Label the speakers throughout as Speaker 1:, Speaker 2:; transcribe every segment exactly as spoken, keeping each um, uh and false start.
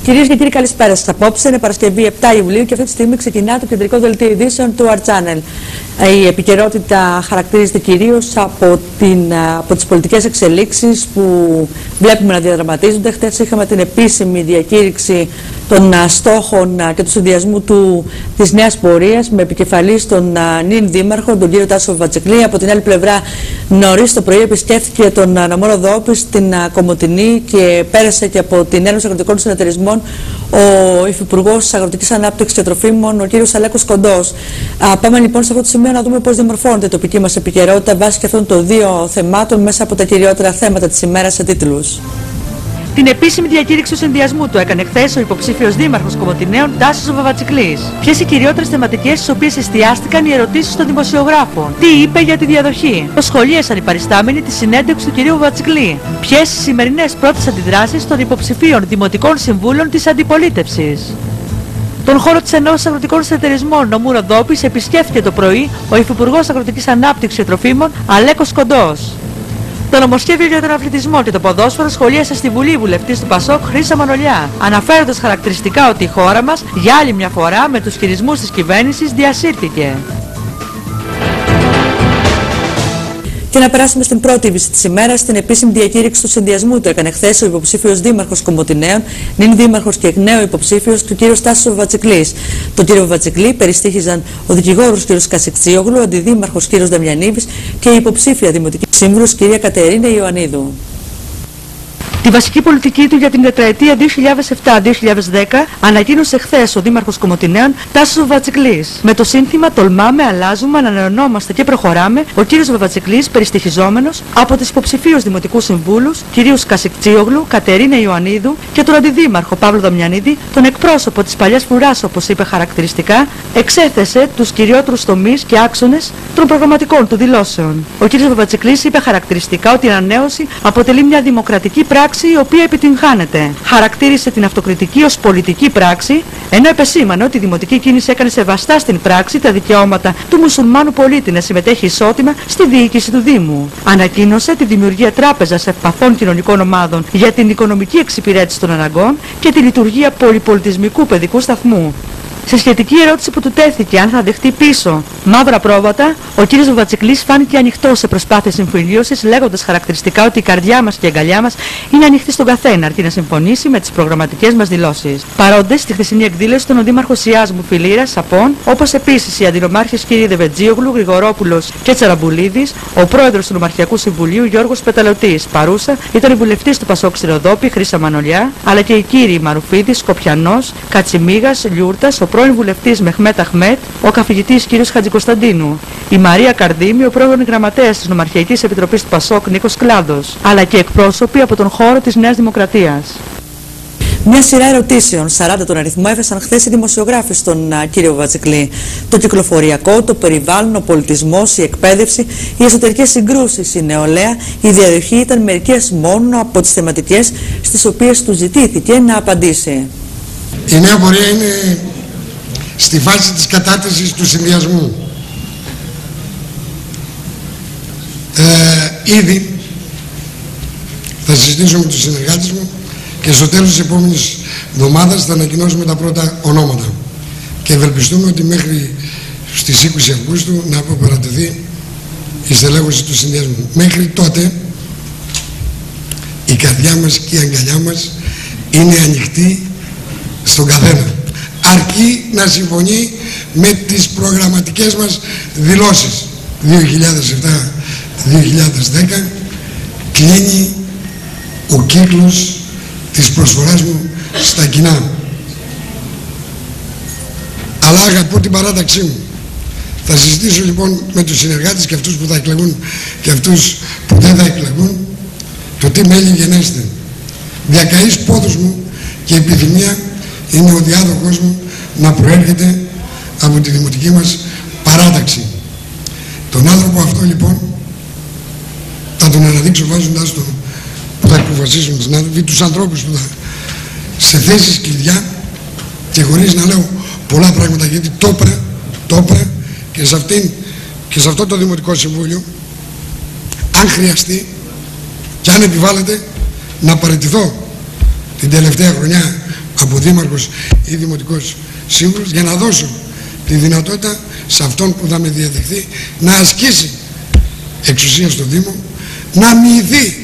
Speaker 1: Κυρίες και κύριοι, καλησπέρα σας. Απόψε είναι Παρασκευή επτά Ιουλίου και αυτή τη στιγμή ξεκινά το κεντρικό δελτίο ειδήσεων του Our Channel. Η επικαιρότητα χαρακτηρίζεται κυρίως από, την, από τις πολιτικές εξελίξεις που βλέπουμε να διαδραματίζονται. Χθες είχαμε την επίσημη διακήρυξη των στόχων και του συνδυασμού του, της νέας πορείας με επικεφαλής τον νυν δήμαρχο, τον κύριο Τάσο Βαβατσικλή. Από την άλλη πλευρά, νωρίς το πρωί επισκέφθηκε τον νομό Ροδόπη στην Κομοτηνή και πέρασε και από την Ένωση Αγροτικών Συνεταιρισμών ο Υφυπουργός Αγροτικής Ανάπτυξης και Τροφίμων, ο κύριος Αλέκος Κοντός. Α, πάμε λοιπόν σε αυτό το σημείο να δούμε πώς διαμορφώνεται η τοπική μας επικαιρότητα βάσει και αυτών των δύο θεμάτων μέσα από τα κυριότερα θέματα της ημέρας σε τίτλους.
Speaker 2: Την επίσημη διακήρυξη του συνδυασμού του έκανε χθες ο υποψήφιος δήμαρχος Κομοτηναίων Τάσος Βαβατσικλής. Ποιες οι κυριότερες θεματικές στις οποίες εστιάστηκαν οι ερωτήσεις των δημοσιογράφων? Τι είπε για τη διαδοχή? Πώς σχολίασαν οι παριστάμενοι τη συνέντευξη του κυρίου Βαβατσικλή? Ποιες οι σημερινές πρώτες αντιδράσεις των υποψηφίων δημοτικών συμβούλων της αντιπολίτευσης? Τον χώρο της Ενώσης Αγροτικών Συνεταιρισμών νομού Ροδόπης επισκέφθηκε το πρωί ο Υφυπουργός Αγροτικής Ανάπτυξης και Τροφίμων Αλέκος Κοντός. Το νομοσχέδιο για τον αθλητισμό και το ποδόσφαιρο σχολίασε στη Βουλή βουλευτής του Πασόκ Χρύσα Μανολιά, αναφέροντας χαρακτηριστικά ότι η χώρα μας για άλλη μια φορά με τους χειρισμούς της κυβέρνησης διασύρθηκε.
Speaker 1: Και να περάσουμε στην πρώτη είδηση της ημέρας, στην επίσημη διακήρυξη του συνδυασμού του έκανε χθες ο υποψήφιος δήμαρχος Κομοτηναίων, νυν δήμαρχος και εκ νέου υποψήφιος του κ. Τάσος Βαβατσικλής. Τον κ. Βαβατσικλή περιστήχιζαν ο δικηγόρος κ. Κασικτσίογλου, ο αντιδήμαρχος κ. Δαμιανίδης και η υποψήφια δημοτική σύμβουλος κ. Κατερίνα Ιωαννίδου.
Speaker 2: Τη βασική πολιτική του για την τετραετία δύο χιλιάδες επτά δύο χιλιάδες δέκα ανακοίνωσε χθες ο δήμαρχος Κομοτηναίων Τάσος Βαβατσικλής. Με το σύνθημα «Τολμάμε, αλλάζουμε, ανανεωνόμαστε και προχωράμε», ο κ. Βαβατσικλής, περιστοιχιζόμενος από τις υποψηφίους δημοτικούς συμβούλους, κ. Κασικτσίογλου, Κατερίνα Ιωαννίδου και τον αντιδήμαρχο Παύλο Δαμιανίδη, τον εκπρόσωπο της παλιάς φρουράς, όπως είπε χαρακτηριστικά, εξέθεσε τους κυριότερους τομείς και άξονες των προγραμματικών του δηλώσεων. Ο κ. Βαβατσικλής είπε χαρακτηριστικά ότι η ανανέωση αποτελεί μια δημοκρατική πράξη η οποία επιτυγχάνεται. Χαρακτήρισε την αυτοκριτική ως πολιτική πράξη, ενώ επεσήμανε ότι η δημοτική κίνηση έκανε σεβαστά στην πράξη τα δικαιώματα του μουσουλμάνου πολίτη να συμμετέχει ισότιμα στη διοίκηση του Δήμου. Ανακοίνωσε τη δημιουργία τράπεζας ευπαθών κοινωνικών ομάδων για την οικονομική εξυπηρέτηση των αναγκών και τη λειτουργία πολυπολιτισμικού παιδικού σταθμού. Σε σχετική ερώτηση που του τέθηκε αν θα δεχτεί πίσω μαύρα πρόβατα, ο κ. Βαβατσικλής φάνηκε ανοιχτός σε προσπάθειες συμφιλίωσης, λέγοντας χαρακτηριστικά ότι η καρδιά μας και η αγκαλιά μας είναι ανοιχτή στον καθένα, αρκεί να συμφωνήσει με τις προγραμματικές μας δηλώσεις. Παρόντες στη χθεσινή εκδήλωση ήταν ο δήμαρχος Ιάσμου Φιλήρας Σαπών, όπως επίσης οι αντινομάρχες κ. Δεβετζίογλου, Γρηγορόπουλος και Τσαραμπουλίδης, ο πρόεδρος του Νομαρχιακού Συμβουλίου Γιώργος Πεταλωτής. Παρούσα ήταν η βουλευτής του Πασόκ στη Ροδόπη Χρύσα Μανολιά, αλλά και οι κύριοι Μαρουφίδης, Σκοπιανός, Κατσιμίγας, Λιούρτας, ο πρώην βουλευτής Μεχμέτ Αχμέτ, ο καθηγητής κ. Χατζικοσταντίνου, η Μαρία Καρδίμη, ο πρώην γραμματέας της Νομαρχιακής Επιτροπής του Πασόκ Νίκος Κλάδος, αλλά και εκπρόσωποι από τον χώρο της Νέας Δημοκρατίας.
Speaker 1: Μια σειρά ερωτήσεων, σαράντα τον αριθμό, έφεσαν χθες οι δημοσιογράφοι στον uh, κύριο Βαβατσικλή. Το κυκλοφοριακό, το περιβάλλον, ο πολιτισμός, η εκπαίδευση, οι εσωτερικές συγκρούσεις, η νεολαία, η διαδοχή ήταν μερικές μόνο από τις θεματικές στις οποίες του ζητήθηκε να απαντήσει.
Speaker 3: Η νέα πορεία είναι στη φάση της κατάρτισης του συνδυασμού. Ε, ήδη θα συζητήσω με τους συνεργάτες μου και στο τέλος της επόμενης εβδομάδας θα ανακοινώσουμε τα πρώτα ονόματα και ευελπιστούμε ότι μέχρι στις είκοσι Αυγούστου να αποπερατηθεί η στελέχωση του συνδυασμού. Μέχρι τότε η καρδιά μας και η αγκαλιά μας είναι ανοιχτή στον καθένα, αρκεί να συμφωνεί με τις προγραμματικές μας δηλώσεις. δύο χιλιάδες επτά δύο χιλιάδες δέκα κλείνει ο κύκλος της προσφοράς μου στα κοινά. Αλλά αγαπώ την παράταξή μου. Θα συζητήσω λοιπόν με τους συνεργάτες και αυτούς που θα εκλεγούν και αυτούς που δεν θα εκλεγούν το τι μέλη γενέστε. Διακαείς πόδους μου και επιθυμία είναι ο διάδοχος μου να προέρχεται από τη δημοτική μας παράταξη. Τον άνθρωπο αυτό λοιπόν θα τον αναδείξω βάζοντας τον που θα αποφασίσουν οι συνάδελφοι, τους ανθρώπους που θα σε θέσεις κλειδιά και χωρίς να λέω πολλά πράγματα, γιατί το έπρεπε, το έπρεπε και σε αυτήν και σε αυτό το Δημοτικό Συμβούλιο, αν χρειαστεί και αν επιβάλλεται, να παραιτηθώ την τελευταία χρονιά από δήμαρχος ή δημοτικός σύμβουλος, για να δώσω τη δυνατότητα σε αυτόν που θα με διαδεχθεί να ασκήσει εξουσία στο Δήμο, να μοιηθεί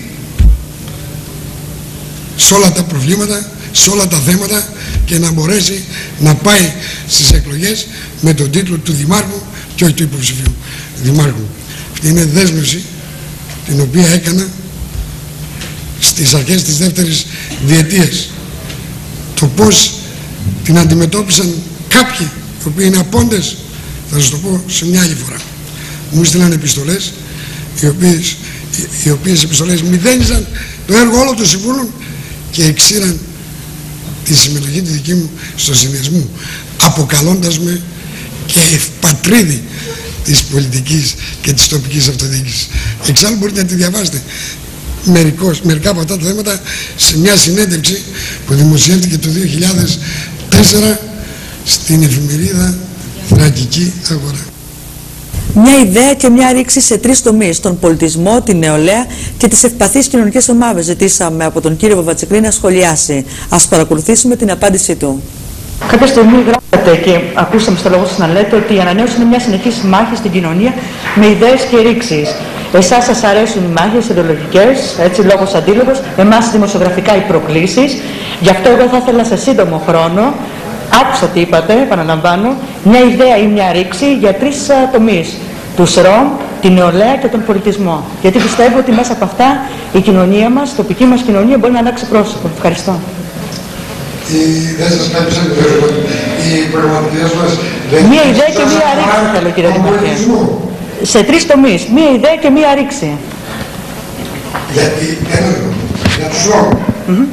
Speaker 3: σε όλα τα προβλήματα, σε όλα τα θέματα και να μπορέσει να πάει στις εκλογές με τον τίτλο του Δημάρχου και όχι του υποψηφίου Δημάρχου. Αυτή είναι δέσμευση την οποία έκανα στις αρχές της δεύτερης διετίας. Το πώς την αντιμετώπισαν κάποιοι οι οποίοι είναι απόντες θα σας το πω σε μια άλλη φορά. Μου στείλαν επιστολές οι οποίες, οι οποίες επιστολές μηδένιζαν το έργο όλων των συμβούλων και εξήραν τη συμμετοχή τη δική μου στο συνδυασμό, αποκαλώντας με και πατρίδι της πολιτικής και της τοπικής αυτοδιοίκησης. Εξάλλου μπορείτε να τη διαβάσετε μερικώς, μερικά από αυτά τα θέματα σε μια συνέντευξη που δημοσιεύτηκε το δύο χιλιάδες τέσσερα στην εφημερίδα Θρακική Αγορά.
Speaker 1: Μια ιδέα και μια ρήξη σε τρεις τομείς: τον πολιτισμό, την νεολαία και τις ευπαθείς κοινωνικές ομάδες. Ζητήσαμε από τον κύριο Βαβατσικλή να σχολιάσει. Ας παρακολουθήσουμε την απάντησή του.
Speaker 2: Κάποια στιγμή γράφετε και ακούσαμε στο λόγο σας να λέτε ότι η ανανέωση είναι μια συνεχής μάχη στην κοινωνία με ιδέες και ρήξεις. Εσάς σας αρέσουν οι μάχες ιδεολογικές, έτσι λόγος αντίλογος, εμάς δημοσιογραφικά οι προκλήσεις. Γι' αυτό εγώ θα ήθελα σε σύντομο χρόνο, άκουσα τι είπατε, επαναλαμβάνω, μια ιδέα ή μια ρήξη για τρεις τομείς: τους ΡΟΜ, την νεολαία και τον πολιτισμό. Γιατί πιστεύω ότι μέσα από αυτά η κοινωνία μας, η τοπική μας κοινωνία μπορεί να αλλάξει πρόσωπο. Ευχαριστώ.
Speaker 3: Δεν σας κάλυψα το έργο. Οι πραγματικές μας...
Speaker 2: Μία ιδέα και μία ρήξη θέλω, κύριε Δημαρχέ. Σε τρεις τομείς. Μία ιδέα και μία ρήξη.
Speaker 3: Γιατί, ένα λεπτό, για τους ΡΟΜ. Mm-hmm.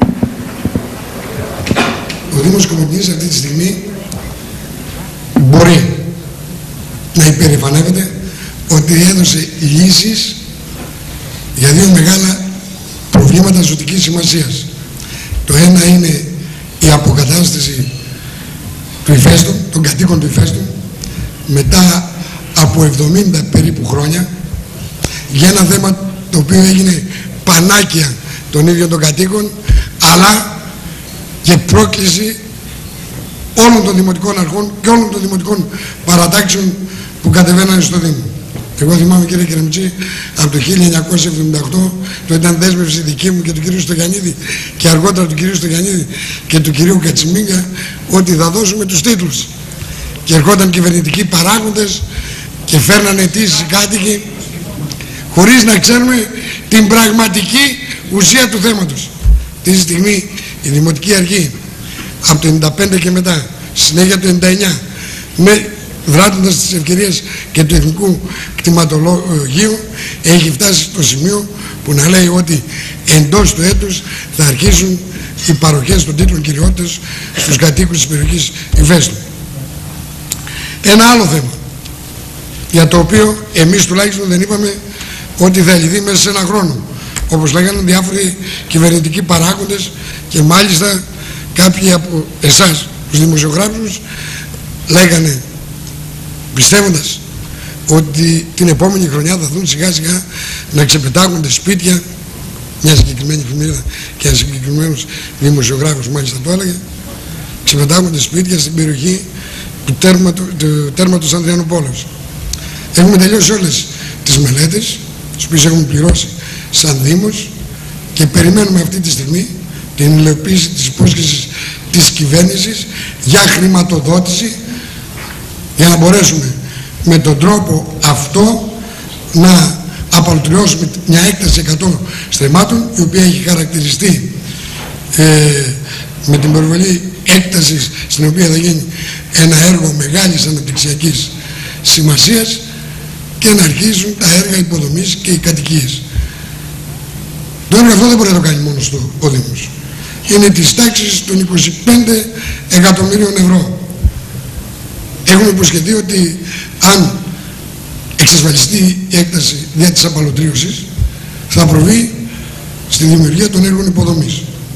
Speaker 3: Ο Δήμος Κομωτινής αυτή τη στιγμή μπορεί να υπερηφανεύεται ότι έδωσε λύσεις για δύο μεγάλα προβλήματα ζωτικής σημασίας. Το ένα είναι η αποκατάσταση του ηφαίστου, των κατοίκων του ηφαίστου, μετά από εβδομήντα περίπου χρόνια, για ένα θέμα το οποίο έγινε πανάκια των ίδιων των κατοίκων, αλλά και πρόκληση όλων των δημοτικών αρχών και όλων των δημοτικών παρατάξεων που κατεβαίνανε στο Δήμο. Εγώ θυμάμαι, κύριε Κερεμιτσή, από το χίλια εννιακόσια εβδομήντα οκτώ, το ήταν δέσμευση δική μου και του κυρίου Στογιαννίδη και αργότερα του κυρίου Στογιαννίδη και του κυρίου Κατσιμίγκα, ότι θα δώσουμε τους τίτλους. Και ερχόταν κυβερνητικοί παράγοντες και φέρνανε αιτήσεις οι κάτοικοι χωρίς να ξέρουμε την πραγματική ουσία του θέματος. Τη στιγμή η Δημοτική Αρχή από το ενενήντα πέντε και μετά, συνέχεια το ενενήντα εννιά, με δράτοντας τις ευκαιρίες και του Εθνικού Κτηματολογίου, έχει φτάσει στο σημείο που να λέει ότι εντός του έτους θα αρχίσουν οι παροχές των τίτλων κυριότητας στους κατοίκους της περιοχής Ηφαίστου. Ένα άλλο θέμα, για το οποίο εμείς τουλάχιστον δεν είπαμε ότι θα λυθεί μέσα σε ένα χρόνο, όπως λέγανε διάφοροι κυβερνητικοί παράγοντες και μάλιστα κάποιοι από εσάς τους δημοσιογράφους λέγανε, πιστεύοντας ότι την επόμενη χρονιά θα δουν σιγά σιγά να ξεπετάγονται σπίτια, μια συγκεκριμένη εφημερίδα και ένα συγκεκριμένος δημοσιογράφος μάλιστα το έλεγε, ξεπετάγονται σπίτια στην περιοχή του, τέρματο, του τέρματος Ανδριανοπόλεως. Έχουμε τελειώσει όλες τις μελέτες, τις οποίες έχουμε πληρώσει σαν Δήμος, και περιμένουμε αυτή τη στιγμή την υλοποίηση της υπόσχεσης της κυβέρνησης για χρηματοδότηση, για να μπορέσουμε με τον τρόπο αυτό να απαλωτριώσουμε μια έκταση εκατό στρεμμάτων, η οποία έχει χαρακτηριστεί ε, με την προβολή έκτασης στην οποία θα γίνει ένα έργο μεγάλης αναπτυξιακής σημασίας και να αρχίσουν τα έργα υποδομής και οι κατοικίες. Το έργο αυτό δεν μπορεί να το κάνει μόνος του ο Δήμος. Είναι της τάξης των είκοσι πέντε εκατομμύριων ευρώ. Έχουμε υποσχεθεί ότι αν εξασφαλιστεί η έκταση δια της απαλωτρίωσης, θα προβεί στη δημιουργία των έργων υποδομής.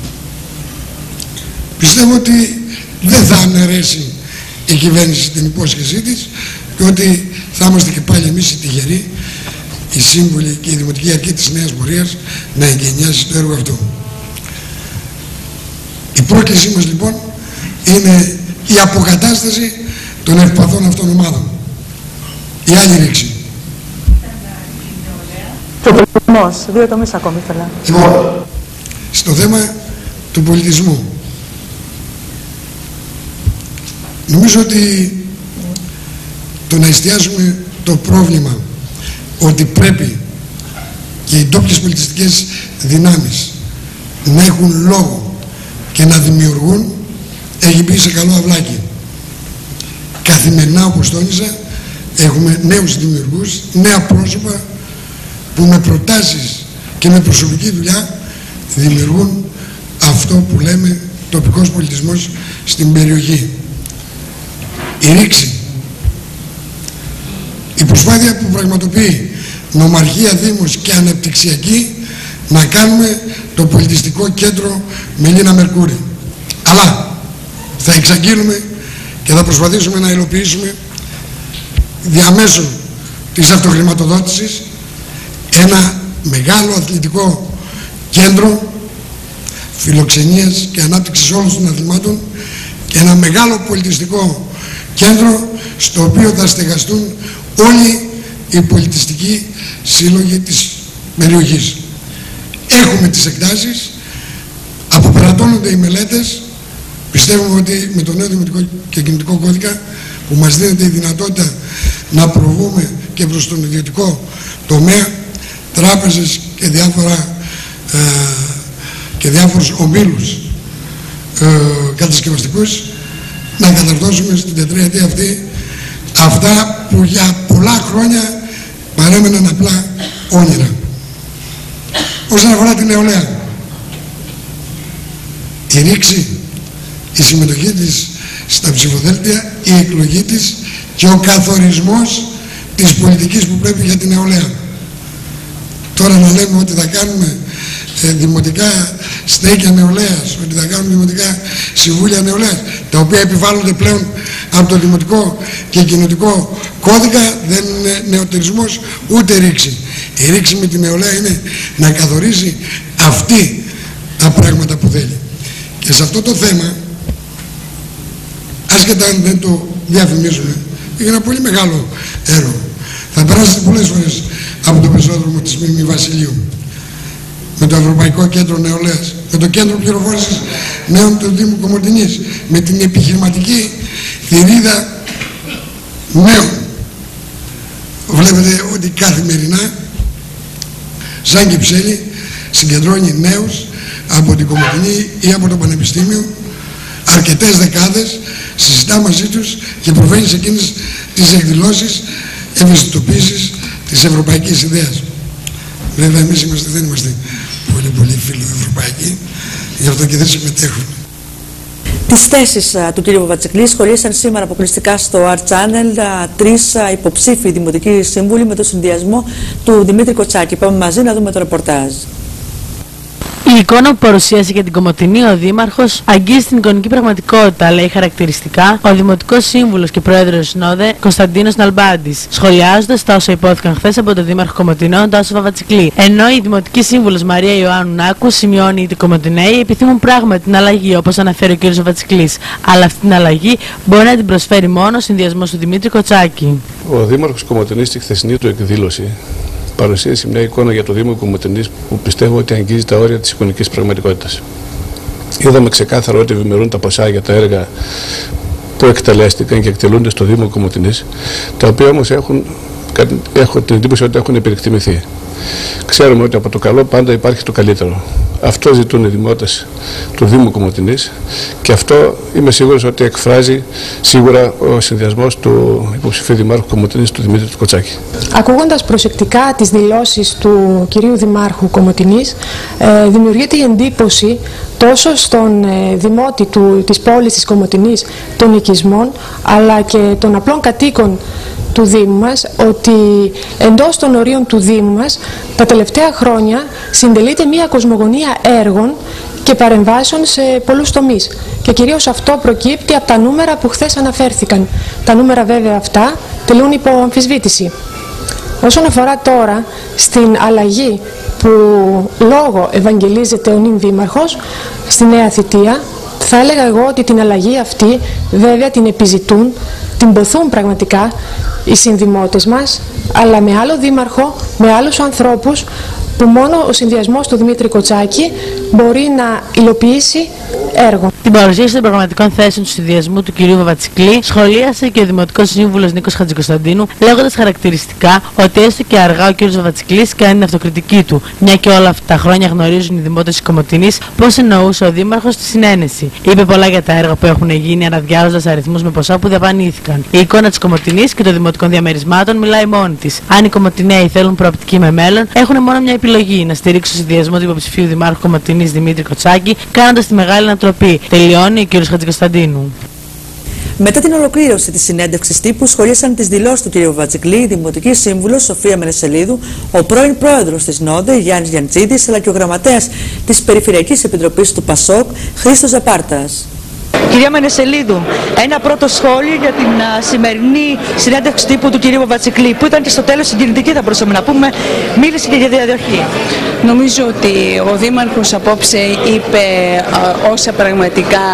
Speaker 3: Πιστεύω ότι δεν θα αναιρέσει η κυβέρνηση την υπόσχεσή της και ότι θα είμαστε και πάλι εμείς οι τυχεροί, οι σύμβουλοι και η Δημοτική Αρχή της Νέας Πορείας, να εγκαινιάσει το έργο αυτό. Η πρόκλησή μας λοιπόν είναι η αποκατάσταση των ευπαθών αυτών ομάδων. Η άλλη ρήξη.
Speaker 1: Και ο πολιτισμός. Δύο τομείς ακόμη ήθελα.
Speaker 3: Λοιπόν, στο θέμα του πολιτισμού. Νομίζω ότι το να εστιάσουμε το πρόβλημα ότι πρέπει και οι ντόπιες πολιτιστικές δυνάμεις να έχουν λόγο και να δημιουργούν, έχει μπει σε καλό αυλάκι. Καθημερινά, όπως τόνιζα, έχουμε νέους δημιουργούς, νέα πρόσωπα που με προτάσεις και με προσωπική δουλειά δημιουργούν αυτό που λέμε τοπικός πολιτισμός στην περιοχή. Η ρήξη, η προσπάθεια που πραγματοποιεί νομαρχία, δήμος και ανεπτυξιακή να κάνουμε το πολιτιστικό κέντρο Μελίνα Μερκούρη. Αλλά θα εξαγγείλουμε και θα προσπαθήσουμε να υλοποιήσουμε διαμέσου της αυτοχρηματοδότησης ένα μεγάλο αθλητικό κέντρο φιλοξενίας και ανάπτυξης όλων των αθλημάτων και ένα μεγάλο πολιτιστικό κέντρο στο οποίο θα στεγαστούν όλοι οι πολιτιστικοί σύλλογοι της περιοχής. Έχουμε τις εκτάσεις, αποπερατώνονται οι μελέτες. Πιστεύουμε ότι με τον νέο δημοτικό και κινητικό κώδικα που μας δίνεται η δυνατότητα να προβούμε και προς τον ιδιωτικό τομέα, τράπεζες και διάφορα ε, και διάφορους ομίλους ε, κατασκευαστικούς, να καταρτώσουμε στην τετραετία αυτή αυτά που για πολλά χρόνια παρέμεναν απλά όνειρα. Όσον αφορά την νεολαία, η ρήξη, η συμμετοχή της στα ψηφοδέλτια, η εκλογή της και ο καθορισμός της πολιτικής που πρέπει για την νεολαία. Τώρα να λέμε ότι θα κάνουμε ε, δημοτικά στέκια νεολαίας, ότι θα κάνουμε δημοτικά συμβούλια νεολαίας, τα οποία επιβάλλονται πλέον από το δημοτικό και κοινοτικό κώδικα, δεν είναι νεοτερισμός ούτε ρήξη. Η ρήξη με την νεολαία είναι να καθορίσει αυτή τα πράγματα που θέλει. Και σε αυτό το θέμα, άσχετα αν δεν το διαφημίζουμε, είναι ένα πολύ μεγάλο έργο. Θα περάσετε πολλές φορές από το πεζόδρομο της Μήμη Βασιλείου, με το Ευρωπαϊκό Κέντρο Νεολαίας, με το Κέντρο Πληροφόρησης Νέων του Δήμου Κομοτηνής, με την επιχειρηματική θηρίδα νέων. Βλέπετε ότι καθημερινά, σαν Κυψέλη, συγκεντρώνει νέους από την Κομοτηνή ή από το Πανεπιστήμιο, αρκετές δεκάδες, συζητά μαζί τους και προβαίνει σε εκείνες τις εκδηλώσεις ευαισθητοποίησης της ευρωπαϊκής ιδέας. Βέβαια εμείς είμαστε, δεν είμαστε πολύ πολύ φιλοευρωπαϊκοί, γι' αυτό και δεν συμμετέχουμε.
Speaker 1: Τις θέσεις uh, του κ. Βαβατσικλή σχολίασαν σήμερα αποκλειστικά στο Art Channel uh, τρεις uh, υποψήφοι δημοτικοί σύμβουλοι με το συνδυασμό του Δημήτρη Κοτσάκη. Πάμε μαζί να δούμε το ρεπορτάζ.
Speaker 4: Η εικόνα που παρουσίασε για την Κομοτηνή ο Δήμαρχος αγγίζει την εικονική πραγματικότητα, λέει χαρακτηριστικά ο Δημοτικός Σύμβουλος και Πρόεδρος ΣΝΟΔΕ Κωνσταντίνος Ναλμπάντης, σχολιάζοντας τα όσα υπόθηκαν χθες από τον Δήμαρχο Κομοτηνών Τάσο Βαβατσικλή. Ενώ η Δημοτική Σύμβουλος Μαρία Ιωάννου Νάκου σημειώνει ότι οι Κομοτηναίοι επιθυμούν πράγματι την αλλαγή, όπως αναφέρει ο κ. Βαβατσικλής. Αλλά αυτή την αλλαγή μπορεί να την προσφέρει μόνο ο συνδυασμός του Δημήτρη Κοτσάκη.
Speaker 5: Ο Δήμαρχος Κομοτηνής στη χθεσινή του εκδήλωση παρουσίασε μια εικόνα για το Δήμο Κομοτηνής που πιστεύω ότι αγγίζει τα όρια της εικονικής πραγματικότητας. Είδαμε ξεκάθαρα ότι ευημερούν τα ποσά για τα έργα που εκτελέστηκαν και εκτελούνται στο Δήμο Κομοτηνής, τα οποία όμως έχουν, έχω την εντύπωση ότι έχουν υπερεκτιμηθεί. Ξέρουμε ότι από το καλό πάντα υπάρχει το καλύτερο. Αυτό ζητούν οι δημότες του Δήμου Κομοτηνής και αυτό είμαι σίγουρος ότι εκφράζει σίγουρα ο συνδυασμός του υποψηφίου Δημάρχου Κομοτηνής, του Δημήτρη του Κοτσάκη.
Speaker 6: Ακούγοντας προσεκτικά τις δηλώσεις του κυρίου Δημάρχου Κομοτηνής, ε, δημιουργείται η εντύπωση τόσο στον ε, δημότη του, της πόλης της Κομοτηνής, των οικισμών, αλλά και των απλών κατοίκων του Δήμου μας, ότι εντός των ορίων του Δήμου μας τα τελευταία χρόνια συντελείται μια κοσμογονία έργων και παρεμβάσεων σε πολλούς τομείς. Και κυρίως αυτό προκύπτει από τα νούμερα που χθες αναφέρθηκαν. Τα νούμερα βέβαια αυτά τελούν υπό αμφισβήτηση. Όσον αφορά τώρα στην αλλαγή που λόγω ευαγγελίζεται ο νυν Δήμαρχος στη νέα θητεία, Θα έλεγα εγώ ότι την αλλαγή αυτή βέβαια την επιζητούν, την ποθούν πραγματικά οι συνδημότες μας, αλλά με άλλο δήμαρχο, με άλλους ανθρώπους που μόνο ο συνδυασμός του Δημήτρη Κοτσάκη μπορεί να υλοποιήσει έργο.
Speaker 4: Την παρουσίαση των προγραμματικών θέσεων του συνδυασμού του κυρίου Βαβατσικλή σχολίασε και ο Δημοτικός Σύμβουλος Νίκος Χατζικοσταντίνου, λέγοντας χαρακτηριστικά ότι έστω και αργά ο κύριος Βαβατσικλής κάνει την αυτοκριτική του, μια και όλα αυτά τα χρόνια γνωρίζουν οι δημότες της Κομοτηνής πώς εννοούσε ο Δήμαρχος τη συνένεση. Είπε πολλά για τα έργα που έχουν γίνει, αναδιάζοντας αριθμούς με ποσά που δαπανήθηκαν. Η εικόνα της Κομοτηνής και των δημοτικών διαμερισμάτων μιλάει μόνη της. Αν οι Κομοτηναίοι θέλουν προοπτική με μέλλον, έχουν μόνο μια επιλογή: να στηρίξουν το συνδυασμό του υποψηφίου Δημάρχου Κομοτηνής Δημήτρη Κοτσάκη, κάνοντας τη μεγάλη ανατροπή. Τελειώνει ο κ. Χατζικοσταντίνου.
Speaker 1: Μετά την ολοκλήρωση της συνέντευξης τύπου, σχολίασαν τις δηλώσεις του κ. Βαβατσικλή, η Δημοτική Σύμβουλος Σοφία Μενεσελίδου, ο πρώην πρόεδρος της ΝΟΔΕ Γιάννης Γιανντσίδης, αλλά και ο γραμματέας της Περιφερειακής Επιτροπής του ΠΑΣΟΚ Χρήστος Ζαπάρτας.
Speaker 2: Κυρία Μενεσελίδου, ένα πρώτο σχόλιο για την α, σημερινή συνέντευξη τύπου του κυρίου Βαβατσικλή, που ήταν και στο τέλος συγκινητική, θα μπορούσαμε να πούμε, μίλησε και για διαδοχή.
Speaker 7: Νομίζω ότι ο Δήμαρχος απόψε είπε α, όσα πραγματικά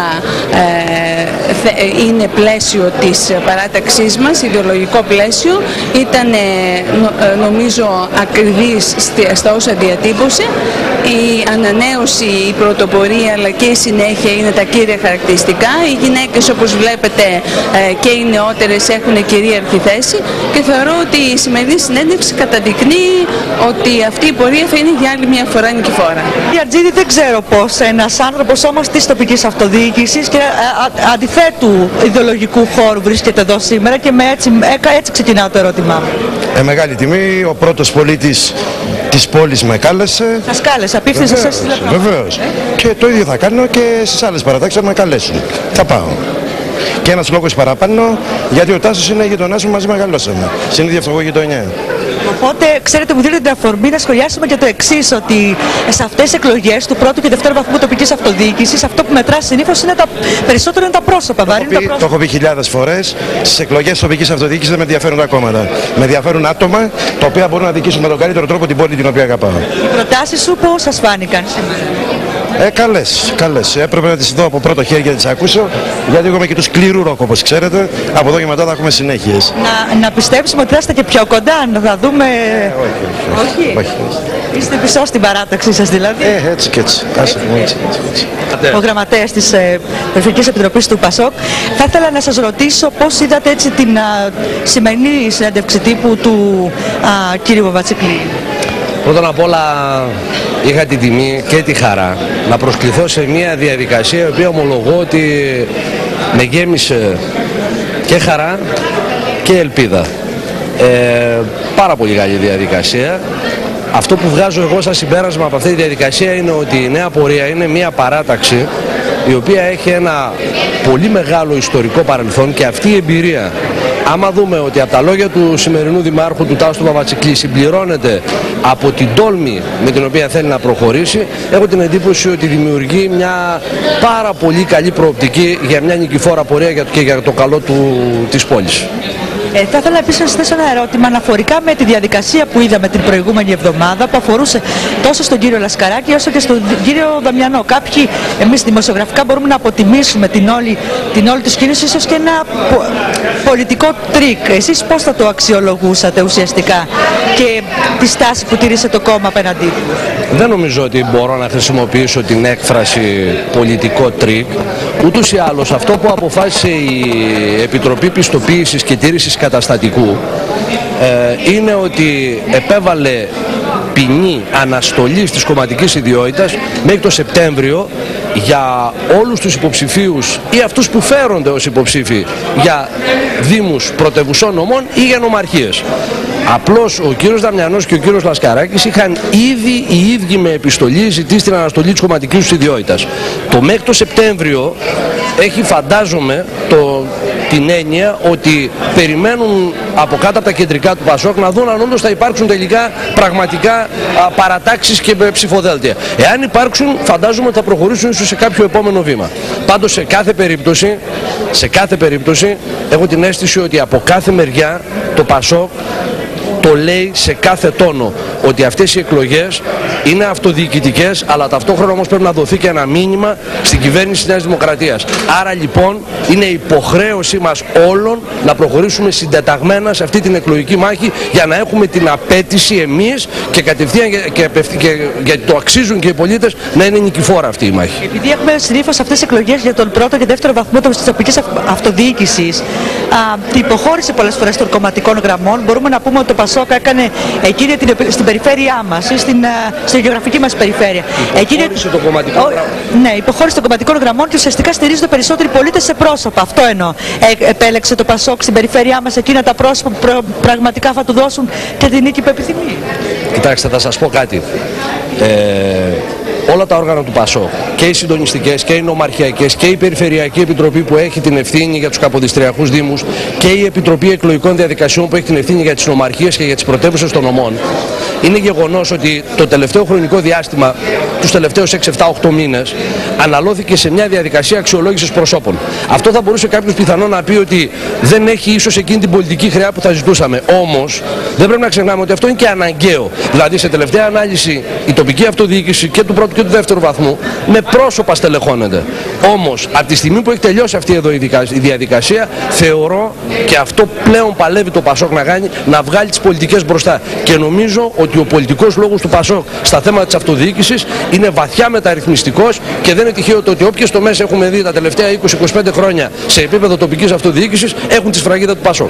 Speaker 7: ε, θε, είναι πλαίσιο της παράταξής μας, ιδεολογικό πλαίσιο. Ήταν ε, νο, ε, νομίζω ακριβής στα όσα διατύπωσε. Η ανανέωση, η πρωτοπορία αλλά και η συνέχεια είναι τα κύρια χαρακτηριστικά. Οι γυναίκες, όπως βλέπετε, και οι νεότερες έχουν κυρίαρχη θέση και θεωρώ ότι η σημερινή συνέντευξη καταδεικνύει ότι αυτή η πορεία θα είναι για άλλη μια φορά νικηφόρα.
Speaker 2: Η Αρτζίδη δεν ξέρω πώς ένας άνθρωπος όμως της τοπικής αυτοδιοίκησης και α, α, αντιθέτου ιδεολογικού χώρου βρίσκεται εδώ σήμερα και με έτσι, έτσι ξεκινάω το ερώτημά μου.
Speaker 8: Ε, μεγάλη τιμή, ο πρώτος πολίτης της πόλης με κάλεσε.
Speaker 2: Σας κάλεσε, απίφθηνε σε εσείς τηλεφωνία.
Speaker 8: Βεβαίως. Ε? Και το ίδιο θα κάνω και στις άλλες παρατάξεις θα με καλέσουν. Θα πάω. Και ένας λόγος παραπάνω, γιατί ο Τάσος είναι γειτονάς μου, μαζί μεγαλώσαμε. Στην ίδια φτωχό γειτονιά.
Speaker 2: Οπότε, ξέρετε, μου δίνετε την αφορμή να σχολιάσουμε και το εξής, ότι σε αυτές τις εκλογές του πρώτου και δευτέρου βαθμού τοπικής αυτοδιοίκησης, αυτό που μετρά συνήθως είναι τα περισσότερο είναι τα πρόσωπα.
Speaker 8: Το έχω, πει, το έχω πει χιλιάδες φορές. Στις εκλογές τοπικής αυτοδιοίκησης δεν με ενδιαφέρουν τα κόμματα. Με ενδιαφέρουν άτομα τα οποία μπορούν να δικήσουν με τον καλύτερο τρόπο την πόλη την οποία αγαπάω.
Speaker 2: Οι προτάσεις σου πώς σας φάνηκαν σήμερα?
Speaker 8: Ε, καλές, καλές. Έπρεπε να τις δω από πρώτο χέρι και να τις ακούσω, γιατί έχουμε και τους σκληρού ροκ, όπως ξέρετε. Από εδώ και μετά θα έχουμε συνέχειες.
Speaker 2: Να, να πιστέψουμε ότι θα είστε και πιο κοντά, να θα δούμε...
Speaker 8: Ε, όχι, όχι, όχι, όχι, όχι.
Speaker 2: Είστε πίσω στην παράταξή σας δηλαδή.
Speaker 8: Ε, έτσι και έτσι. Άσε, έτσι, έτσι, έτσι.
Speaker 2: Ο γραμματέας της ε, Περιφερειακής Επιτροπής του ΠΑΣΟΚ. Θα ήθελα να σας ρωτήσω πώς είδατε έτσι την α, σημερινή συνέντευξη τύπου του α, κύριου Βαβατσικλή.
Speaker 9: Πρώτα απ' όλα είχα την τιμή και τη χαρά να προσκληθώ σε μια διαδικασία η οποία ομολογώ ότι με γέμισε και χαρά και ελπίδα. Ε, πάρα πολύ καλή διαδικασία. Αυτό που βγάζω εγώ σαν συμπέρασμα από αυτή τη διαδικασία είναι ότι η νέα πορεία είναι μια παράταξη η οποία έχει ένα πολύ μεγάλο ιστορικό παρελθόν και αυτή η εμπειρία, άμα δούμε ότι από τα λόγια του σημερινού Δημάρχου του Τάσου του Βαβατσικλή συμπληρώνεται από την τόλμη με την οποία θέλει να προχωρήσει, έχω την εντύπωση ότι δημιουργεί μια πάρα πολύ καλή προοπτική για μια νικηφόρα πορεία και για το καλό του, της πόλης.
Speaker 2: Ε, θα ήθελα επίσης να σας θέσω ένα ερώτημα αναφορικά με τη διαδικασία που είδαμε την προηγούμενη εβδομάδα που αφορούσε τόσο στον κύριο Λασκαράκη όσο και στον κύριο Δαμιανό. Κάποιοι εμείς δημοσιογραφικά μπορούμε να αποτιμήσουμε την όλη, την όλη τους κίνηση, ίσως και ένα πο, πολιτικό τρίκ. Εσείς πώς θα το αξιολογούσατε ουσιαστικά και τη στάση που τήρησε το κόμμα απέναντί του?
Speaker 9: Δεν νομίζω ότι μπορώ να χρησιμοποιήσω την έκφραση πολιτικό τρίκ. Ούτως ή άλλως αυτό που αποφάσισε η Επιτροπή Πιστοποίησης και Τήρησης Καταστατικού ε, είναι ότι επέβαλε ποινή αναστολής της κομματικής ιδιότητας μέχρι το Σεπτέμβριο για όλους τους υποψηφίους ή αυτούς που φέρονται ως υποψήφοι για δήμους πρωτευουσών νομών ή για νομαρχίες. Απλώς ο κύριος Δαμιανός και ο κύριος Λασκαράκης είχαν ήδη οι ίδιοι με επιστολή ζητήσει την αναστολή της κομματικής τους ιδιότητας. Το μέχρι το Σεπτέμβριο έχει, φαντάζομαι, το, την έννοια ότι περιμένουν από κάτω από τα κεντρικά του ΠΑΣΟΚ να δουν αν όντως θα υπάρξουν τελικά πραγματικά α, παρατάξεις και ψηφοδέλτια. Εάν υπάρξουν, φαντάζομαι ότι θα προχωρήσουν ίσως σε κάποιο επόμενο βήμα. Πάντως σε κάθε περίπτωση, σε κάθε περίπτωση έχω την αίσθηση ότι από κάθε μεριά το ΠΑΣΟΚ το λέει σε κάθε τόνο ότι αυτές οι εκλογές είναι αυτοδιοικητικές, αλλά ταυτόχρονα όμως πρέπει να δοθεί και ένα μήνυμα στην κυβέρνηση της Νέας Δημοκρατίας. Άρα λοιπόν είναι υποχρέωσή μας όλων να προχωρήσουμε συντεταγμένα σε αυτή την εκλογική μάχη για να έχουμε την απέτηση εμείς και κατευθείαν και, και, και, γιατί το αξίζουν και οι πολίτες να είναι νικηφόρα αυτή η μάχη.
Speaker 2: Επειδή έχουμε συνήθως αυτές τις εκλογές για τον πρώτο και δεύτερο βαθμό της τοπικής αυτοδιοίκησης, την υποχώρηση πολλές φορές των κομματικών γραμμών, μπορούμε να πούμε ότι το Πασόκ έκανε εκείνη την, στην περιφέρειά μας ή στην, στην γεωγραφική μας περιφέρεια.
Speaker 9: Υποχώρηση των κομματικών γραμμών.
Speaker 2: Ναι, υποχώρηση των κομματικών γραμμών και ουσιαστικά στηρίζονται περισσότεροι πολίτες σε πρόσωπα. Αυτό εννοώ. Ε, επέλεξε το Πασόκ στην περιφέρειά μας εκείνα τα πρόσωπα που προ, πραγματικά θα του δώσουν και την νίκη που επιθυμεί.
Speaker 9: Κοιτάξτε, θα σας πω κάτι. Ε, όλα τα όργανα του ΠΑΣΟΚ, και οι συντονιστικές και οι νομαρχιακές και η Περιφερειακή Επιτροπή που έχει την ευθύνη για τους καποδιστριακούς δήμους και η Επιτροπή Εκλογικών Διαδικασιών που έχει την ευθύνη για τις νομαρχίες και για τις πρωτεύουσες των νομών, είναι γεγονός ότι το τελευταίο χρονικό διάστημα, τους τελευταίους έξι, επτά, οκτώ μήνες, αναλώθηκε σε μια διαδικασία αξιολόγησης προσώπων. Αυτό θα μπορούσε κάποιος πιθανό να πει ότι δεν έχει ίσως εκείνη την πολιτική χρειά που θα ζητούσαμε. Όμως δεν πρέπει να ξεχνάμε ότι αυτό είναι και αναγκαίο. Δηλαδή, σε τελευταία ανάλυση, η τοπική αυτοδιοίκηση και του πρώτου και του δεύτερου βαθμού με πρόσωπα στελεχώνεται. Όμως, από τη στιγμή που έχει τελειώσει αυτή εδώ η διαδικασία, θεωρώ και αυτό πλέον παλεύει το Πασόκ να κάνει, να βγάλει τις πολιτικές μπροστά. Και νομίζω ότι ο πολιτικός λόγος του Πασόκ στα θέματα της αυτοδιοίκησης είναι βαθιά μεταρρυθμιστικός και δεν είναι τυχαίο το ότι όποιες τομές έχουμε δει τα τελευταία είκοσι με είκοσι πέντε χρόνια σε επίπεδο τοπικής αυτοδιοίκησης έχουν τη σφραγίδα του Πασόκ.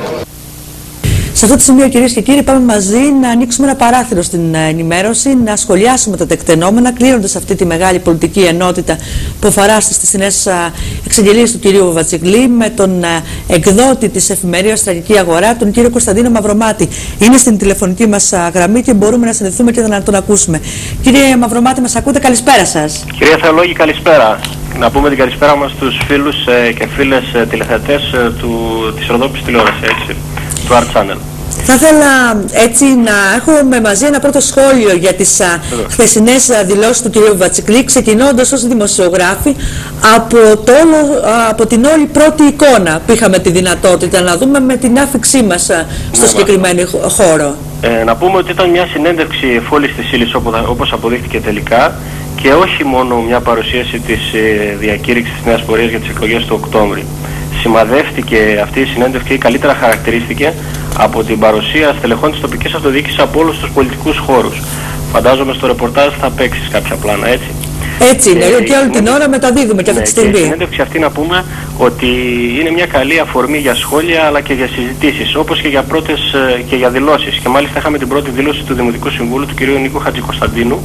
Speaker 1: Σε αυτό το σημείο, κυρίες και κύριοι, πάμε μαζί να ανοίξουμε ένα παράθυρο στην ενημέρωση, να σχολιάσουμε τα τεκτενόμενα, κλείνοντας αυτή τη μεγάλη πολιτική ενότητα που αφορά στις χθεσινές εξαγγελίες του κυρίου Βαβατσιγλή με τον εκδότη της εφημερίδας Τραγική Αγορά, τον κύριο Κωνσταντίνο Μαυρομάτη. Είναι στην τηλεφωνική μας γραμμή και μπορούμε να συνδεθούμε και να τον ακούσουμε. Κύριε Μαυρομάτη, μας ακούτε? Καλησπέρα σας.
Speaker 10: Κυρία Θεολόγη, καλησπέρα. Να πούμε την καλησπέρα μας στους φίλους και φίλες τηλεθεατές του, της Ροδόπης τηλεόρασης, έτσι, του Art Channel.
Speaker 1: Θα ήθελα έτσι να έχουμε μαζί ένα πρώτο σχόλιο για τις α, χθεσινές δηλώσεις του κυρίου Βαβατσιγλή, ξεκινώντας ως δημοσιογράφοι από, το όλο, α, από την όλη πρώτη εικόνα που είχαμε τη δυνατότητα να δούμε με την άφηξή μας α, στο ναι, συγκεκριμένο χώρο.
Speaker 10: Ε, να πούμε ότι ήταν μια συνέντευξη εφόλης της ύλης όπως αποδείχθηκε τελικά και όχι μόνο μια παρουσίαση της ε, διακήρυξης της Νέας Πορείας για τις εκλογές του Οκτώβρη. Σημαδεύτηκε αυτή η συνέντευξη ή καλύτερα χαρακτηρίστηκε από την παρουσία στελεχών της τοπικής αυτοδιοίκησης από όλους τους πολιτικούς χώρους. Φαντάζομαι στο ρεπορτάζ θα παίξεις κάποια πλάνα, έτσι.
Speaker 1: Έτσι είναι, και, και όλη την ώρα μεταδίδουμε και αυτή
Speaker 10: ναι,
Speaker 1: τη στιγμή.
Speaker 10: Και η συνέντευξη αυτή να πούμε ότι είναι μια καλή αφορμή για σχόλια αλλά και για συζητήσεις, όπως και για πρώτες και για δηλώσεις. Και μάλιστα είχαμε την πρώτη δήλωση του Δημοτικού Συμβούλου του κ. Νίκου Χατζικοσταντίνου,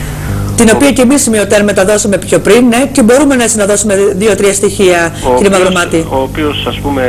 Speaker 1: την οποία και εμείς σημειωτέρ μεταδώσαμε πιο πριν, ναι, και μπορούμε να συναδώσουμε δύο-τρία στοιχεία, κύριε Μαυρομάτη.
Speaker 10: Ο οποίος, ας πούμε,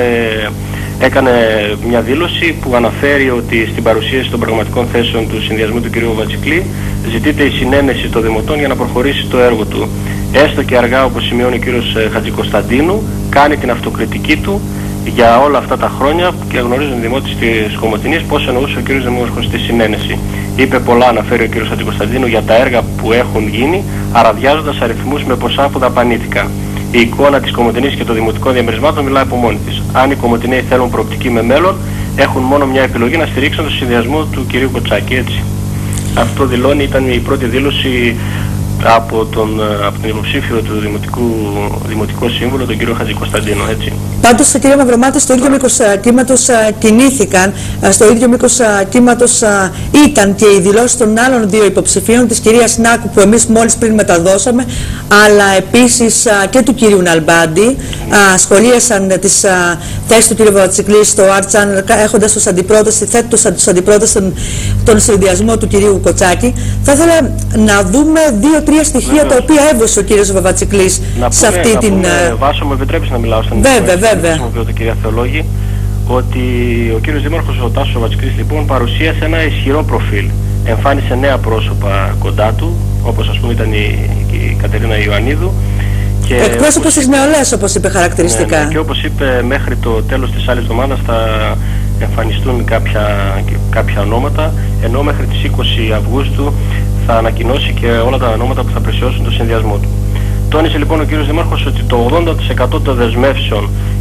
Speaker 10: έκανε μια δήλωση που αναφέρει ότι στην παρουσίαση των πραγματικών θέσεων του συνδυασμού του κ. Βαβατσιγλή ζητείται η συνένεση των δημοτών για να προχωρήσει το έργο του. Έστω και αργά, όπως σημειώνει ο κ. Χατζικοσταντίνου, κάνει την αυτοκριτική του για όλα αυτά τα χρόνια και γνωρίζουν οι δημότες της Κομοτηνής πώς εννοούσε ο κ. Δημάρχος τη συνένεση. Είπε πολλά, αναφέρει ο κ. Χατζικοσταντίνου, για τα έργα που έχουν γίνει, αραδιάζοντας αριθμούς με ποσά που δαπανήθηκαν. Η εικόνα της Κομοτηνής και των δημοτικών διαμερισμάτων μιλάει από μόνη της. Αν οι Κομοτηναίοι θέλουν προοπτική με μέλλον, έχουν μόνο μια επιλογή να στηρίξουν το συνδυασμό του κ. Κοτσάκη, έτσι. Αυτό δηλώνει, ήταν η πρώτη δήλωση από τον, από τον υποψήφιο του Δημοτικού, Δημοτικού Σύμβουλο, τον κύριο Χατζικοσταντίνο, έτσι.
Speaker 1: Πάντως, κύριε Μαυρομάτη, στο ίδιο μήκος κύματος κινήθηκαν, στο ίδιο μήκος κύματος ήταν και οι δηλώσεις των άλλων δύο υποψηφίων, της κυρίας Νάκου που εμείς μόλις πριν μεταδώσαμε, αλλά επίσης και του κυρίου Ναλμπάντη. Σχολίασαν τις θέσεις του κύριου Βαβατσιγλή στο Art Channel, έχοντας ως αντιπρόταση, θέτοντας ως αντιπρόταση τον, τον συνδυασμό του κυρίου Κοτσάκη. Θα ήθελα να δούμε δύο-τρία στοιχεία Βεβαίως. τα οποία έβωσε ο κύριος Βαβατσιγλής σε αυτή
Speaker 10: να
Speaker 1: την.
Speaker 10: Πούμε, Βάσο, με επιτρέπεις να μιλάω στον
Speaker 1: Βέβαια, βέβαια.
Speaker 10: Χρησιμοποιώ την κυρία Θεολόγη, ότι ο κύριος Δήμαρχος ο Τάσος Βαβατσιγλής λοιπόν παρουσίασε ένα ισχυρό προφίλ. Εμφάνισε νέα πρόσωπα κοντά του, όπως ας πούμε ήταν η, η Κατερίνα Ιωαννίδου.
Speaker 1: Εκπρόσωπος της νεολαίας, όπως είπε χαρακτηριστικά.
Speaker 10: Ναι, ναι, και όπως είπε, μέχρι το τέλος της άλλης εβδομάδας θα εμφανιστούν κάποια, κάποια ονόματα, ενώ μέχρι τις είκοσι Αυγούστου θα ανακοινώσει και όλα τα ονόματα που θα πλαισιώσουν το συνδυασμό του. Τόνισε λοιπόν ο κύριος Δήμαρχος ότι το ογδόντα τοις εκατό των δεσμεύσεων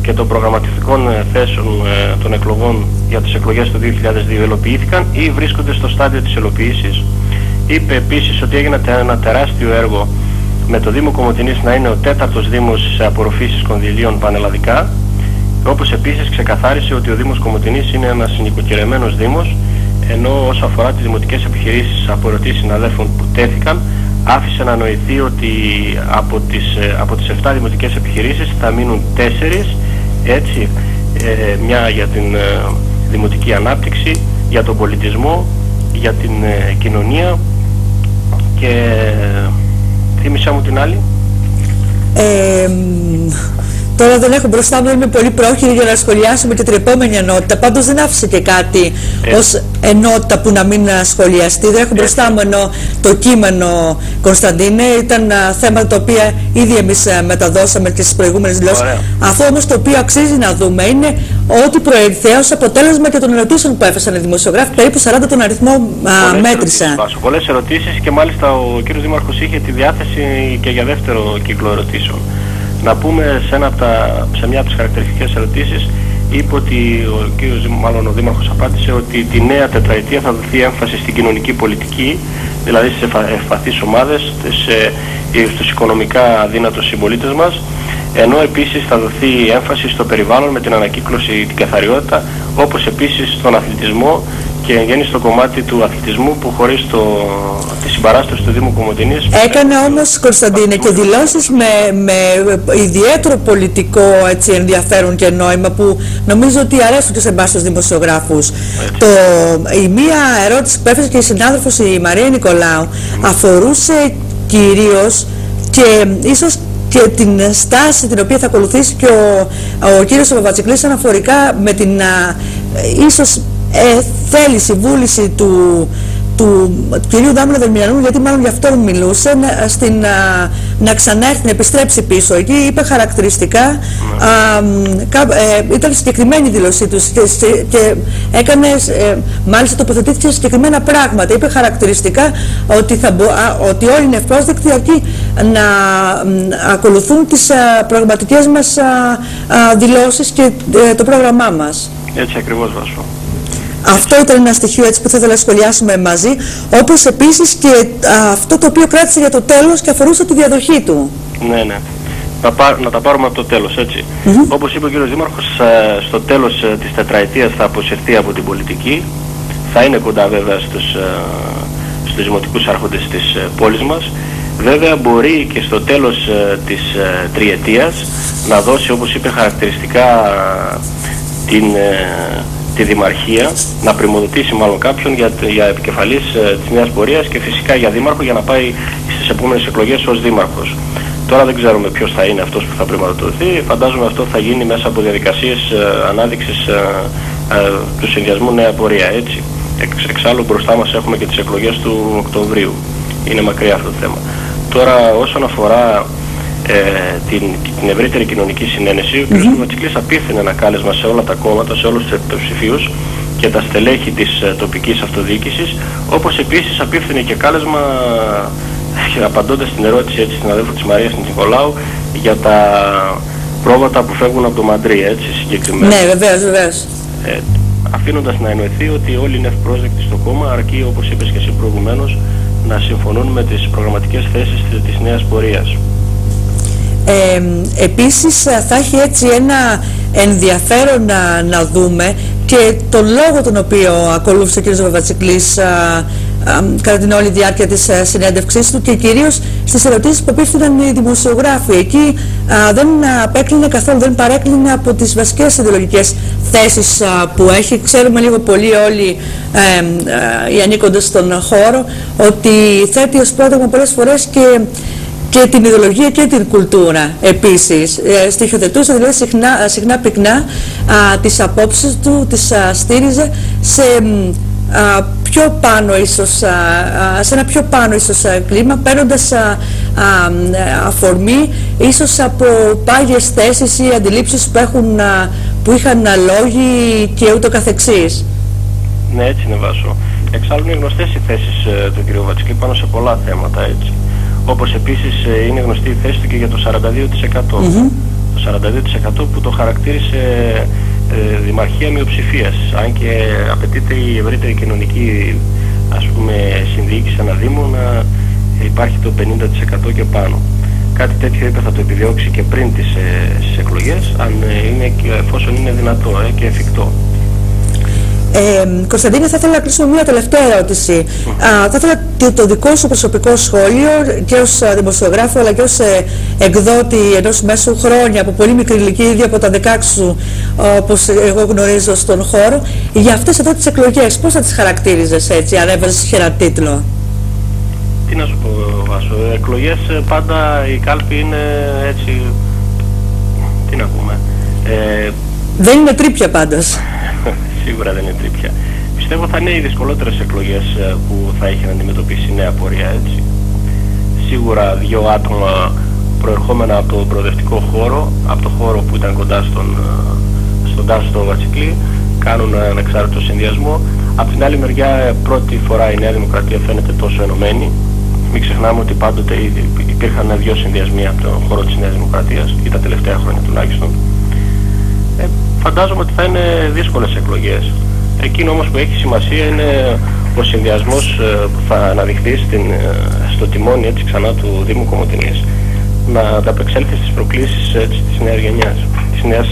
Speaker 10: και των προγραμματικών θέσεων των εκλογών για τις εκλογές του δύο χιλιάδες δύο υλοποιήθηκαν ή βρίσκονται στο στάδιο της υλοποίησης. Είπε επίσης ότι έγινε ένα τεράστιο έργο με το Δήμο Κομοτηνής να είναι ο τέταρτος Δήμος σε απορροφήσεις κονδυλίων πανελλαδικά, όπως επίσης ξεκαθάρισε ότι ο Δήμος Κομοτηνής είναι ένας νοικοκυρεμένος Δήμος, ενώ όσο αφορά τις δημοτικές επιχειρήσεις από ερωτήσεις συναδέλφων που τέθηκαν, άφησε να νοηθεί ότι από τις, από τις επτά δημοτικές επιχειρήσεις θα μείνουν τέσσερις, έτσι, ε, μια για την ε, δημοτική ανάπτυξη, για τον πολιτισμό, για την ε, κοινωνία και ε, θύμισά μου την άλλη.
Speaker 1: Ε, Τώρα δεν έχω μπροστά μου, είμαι πολύ πρόχειρη για να σχολιάσουμε και την επόμενη ενότητα. Πάντως δεν άφησε και κάτι ε. ως ενότητα που να μην σχολιαστεί. Δεν έχω ε. μπροστά μου ενώ το κείμενο, Κωνσταντίνε, ήταν α, θέματα τα οποία ήδη εμείς α, μεταδώσαμε και στις προηγούμενες δηλώσεις. Αυτό όμως το οποίο αξίζει να δούμε είναι ότι προήλθε ως αποτέλεσμα και των ερωτήσεων που έφεσαν οι δημοσιογράφοι. Περίπου σαράντα τον αριθμό α, μέτρησα.
Speaker 10: Πολλές ερωτήσεις και μάλιστα ο κύριος Δήμαρχος είχε τη διάθεση και για δεύτερο κύκλο ερωτήσεων. Να πούμε σε, ένα από τα, σε μια από τις χαρακτηριστικές ερωτήσεις, είπε ότι ο κύριος, μάλλον ο Δήμαρχος απάντησε ότι τη νέα τετραετία θα δοθεί έμφαση στην κοινωνική πολιτική, δηλαδή στις ευπαθείς ομάδες, σε, στους οικονομικά αδύνατους συμπολίτες μας, ενώ επίσης θα δοθεί έμφαση στο περιβάλλον με την ανακύκλωση, την καθαριότητα, όπως επίσης στον αθλητισμό και εν γέννη στο κομμάτι του αθλητισμού που χωρίς το, τη συμπαράσταση του Δήμου Κομοτηνής...
Speaker 1: Έκανε όμως, Κωνσταντίνε, και δηλώσεις με, με ιδιαίτερο πολιτικό, έτσι, ενδιαφέρον και νόημα που νομίζω ότι αρέσουν και σε εμάς τους δημοσιογράφους. Το, η μία ερώτηση που έφερε και η συνάδελφος η Μαρία Νικολάου αφορούσε κυρίως και ίσως και την στάση την οποία θα ακολουθήσει και ο, ο κύριος Βατσικλής αναφορικά με την α, ίσως ε, θέληση, βούληση του, του, του κυρίου Δάμονα Δερμιανού, γιατί μάλλον γι' αυτό μιλούσε, να, στην, α, να ξανάρθει, να επιστρέψει πίσω. Εκεί είπε χαρακτηριστικά, α, κα, ε, ήταν συγκεκριμένη η δήλωσή του και, και έκανε, ε, μάλιστα τοποθετήθηκε συγκεκριμένα πράγματα. Είπε χαρακτηριστικά ότι, θα μπο, α, ότι όλοι είναι ευπρόσδεκτοι αρκεί να α, ακολουθούν τις α, προγραμματικές μας α, α, δηλώσεις και ε, το πρόγραμμά μας.
Speaker 10: Έτσι ακριβώς, Βάσο.
Speaker 1: Αυτό ήταν ένα στοιχείο έτσι που θα ήθελα να σχολιάσουμε μαζί, όπως επίσης και α, αυτό το οποίο κράτησε για το τέλος και αφορούσε τη διαδοχή του.
Speaker 10: Ναι, ναι. Να, πά, να τα πάρουμε από το τέλος, έτσι. Mm-hmm. Όπως είπε ο κύριος Δήμαρχος, στο τέλος της τετραετίας θα αποσυρθεί από την πολιτική, θα είναι κοντά βέβαια στους, στους δημοτικούς άρχοντες της πόλης μας. Βέβαια μπορεί και στο τέλος της τριετίας να δώσει, όπως είπε χαρακτηριστικά, την... τη Δημαρχία, να πρημοδοτήσει μάλλον κάποιον για, για επικεφαλής ε, της νέας πορείας και φυσικά για δήμαρχο για να πάει στις επόμενες εκλογές ως δήμαρχος. Τώρα δεν ξέρουμε ποιος θα είναι αυτός που θα πρημοδοτηθεί, φαντάζομαι αυτό θα γίνει μέσα από διαδικασίες ε, ανάδειξης ε, ε, του συνδυασμού νέα πορεία, έτσι. Εξ, εξάλλου μπροστά μας έχουμε και τις εκλογές του Οκτωβρίου, είναι μακριά αυτό το θέμα. Τώρα όσον αφορά Ε, την, την ευρύτερη κοινωνική συνένεση, ο κ. Mm-hmm. Βατσικλής απίθυνε ένα κάλεσμα σε όλα τα κόμματα, σε όλους τους υποψηφίους και τα στελέχη της ε, τοπικής αυτοδιοίκησης, όπως επίσης απίθυνε και κάλεσμα, ε, απαντώντας στην ερώτηση έτσι, στην αδέλφου της Μαρίας Νικολάου για τα πρόβατα που φεύγουν από το Μαντρί, έτσι συγκεκριμένα.
Speaker 1: Ναι, βεβαίως, βεβαίως.
Speaker 10: Ε, αφήνοντας να εννοηθεί ότι όλοι είναι ευπρόσδεκτοι στο κόμμα, αρκεί, όπως είπες και εσύ προηγουμένως, να συμφωνούν με τις προγραμματικές θέσεις της νέας πορείας.
Speaker 1: Ε, επίσης θα έχει έτσι ένα ενδιαφέρον να, να δούμε και τον λόγο τον οποίο ακολούθησε ο κ. Βατσικλής κατά την όλη διάρκεια της α, συνέντευξής του και κυρίως στις ερωτήσεις που απίφθηναν οι δημοσιογράφοι. Εκεί α, δεν απέκλεινε καθόλου, δεν παρέκλεινε από τις βασικές ιδεολογικές θέσεις α, που έχει. Ξέρουμε λίγο πολύ όλοι ε, ε, οι ανήκοντες στον χώρο ότι θέτει ως πρόταγμα πολλές φορές και και την ιδεολογία και την κουλτούρα επίσης. Ε, στοιχειοθετούσε δηλαδή συχνά, συχνά πυκνά α, τις απόψεις του, τις α, στήριζε σε, α, πιο πάνω ίσως, α, α, σε ένα πιο πάνω ίσως α, κλίμα, παίρνοντας α, α, αφορμή ίσως από πάγιες θέσεις ή αντιλήψεις που, έχουν, α, που είχαν α, λόγοι και ούτω καθεξής.
Speaker 10: Ναι, έτσι είναι, Βάσο. Εξάλλου είναι γνωστές οι θέσεις ε, του κ. Βατσικλή πάνω σε πολλά θέματα, έτσι. Όπως επίσης είναι γνωστή η θέση του και για το σαράντα δύο τοις εκατό. Mm-hmm. το σαράντα δύο τοις εκατό που το χαρακτήρισε ε, δημαρχία μειοψηφίας, αν και απαιτείται η ευρύτερη κοινωνική, ας πούμε, συνδιοίκηση αναδήμου να υπάρχει το πενήντα τοις εκατό και πάνω. Κάτι τέτοιο είπε θα το επιδιώξει και πριν τις, ε, εκλογές, αν είναι, εφόσον είναι δυνατό ε, και εφικτό.
Speaker 1: Ε, Κωνσταντίνε, θα ήθελα να κλείσουμε μια τελευταία ερώτηση. Mm. Α, θα ήθελα το, το δικό σου προσωπικό σχόλιο και ως δημοσιογράφο αλλά και ως ε, εκδότη ενός μέσου χρόνια από πολύ μικρή ηλικία, ήδη από τα δεκαέξι σου, όπως εγώ γνωρίζω στον χώρο, για αυτές εδώ τις εκλογές. Πώς θα τις χαρακτήριζες έτσι, αν έβαζες ένα τίτλο?
Speaker 10: Τι να σου πω, Βάσο, εκλογές πάντα η κάλπη είναι έτσι, τι να πούμε. Ε,
Speaker 1: δεν είναι τρίπια πάντως.
Speaker 10: Σίγουρα δεν είναι τρίπια. Πιστεύω θα είναι οι δυσκολότερες εκλογές που θα έχει να αντιμετωπίσει η νέα πορεία, έτσι. Σίγουρα δύο άτομα προερχόμενα από τον προοδευτικό χώρο, από το χώρο που ήταν κοντά στον, στον Τάσο Βατσικλή, κάνουν ανεξάρτητο συνδυασμό. Από την άλλη μεριά, πρώτη φορά η Νέα Δημοκρατία φαίνεται τόσο ενωμένη. Μην ξεχνάμε ότι πάντοτε υπήρχαν δύο συνδυασμοί από τον χώρο της Νέας Δημοκρατίας, ή τα τελευταία χρόνια τουλάχιστον. Ε, φαντάζομαι ότι θα είναι δύσκολες εκλογές. Εκείνο όμως που έχει σημασία είναι ο συνδυασμός που θα αναδειχθεί στην, στο τιμόνι, έτσι, ξανά του Δήμου Κομοτηνής, να ανταπεξέλθει στις προκλήσεις, έτσι, της νέας γενιάς, της νέας,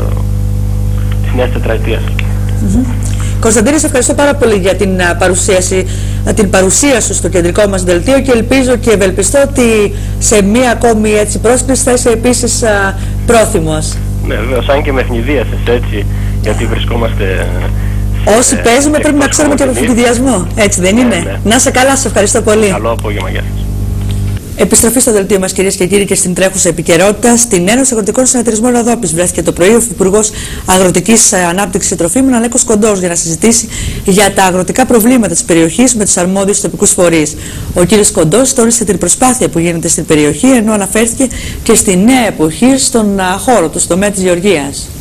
Speaker 10: της νέας τετραετίας.
Speaker 1: Mm-hmm. Κωνσταντίνε, σε ευχαριστώ πάρα πολύ για την παρουσίαση, την παρουσία σου στο κεντρικό μας δελτίο και ελπίζω και ευελπιστώ ότι σε μία ακόμη έτσι πρόσκληση θα είσαι επίσης α, πρόθυμος. Ναι, βέβαια, σαν και με ευνηδίασες, έτσι, γιατί βρισκόμαστε... Όσοι σε, παίζουμε πρέπει να ξέρουμε και τον φοιτηδιασμό, έτσι δεν ναι, είναι? Ναι. Να είσαι καλά, σε ευχαριστώ πολύ. Καλό απόγευμα, γεια σας. Επιστροφή στο δελτίο μας, κυρίες και κύριοι, και στην τρέχουσα επικαιρότητα. Στην Ένωση Αγροτικών Συνεταιρισμών Ροδόπης βρέθηκε το πρωί ο Υπουργός Αγροτικής Ανάπτυξης και Τροφίμων Αλέκος Κοντός για να συζητήσει για τα αγροτικά προβλήματα της περιοχής με τους αρμόδιους τοπικούς φορείς. Ο κ. Κοντός τόνισε την προσπάθεια που γίνεται στην περιοχή, ενώ αναφέρθηκε και στη νέα εποχή στον χώρο του, στο τομέα της γεωργίας.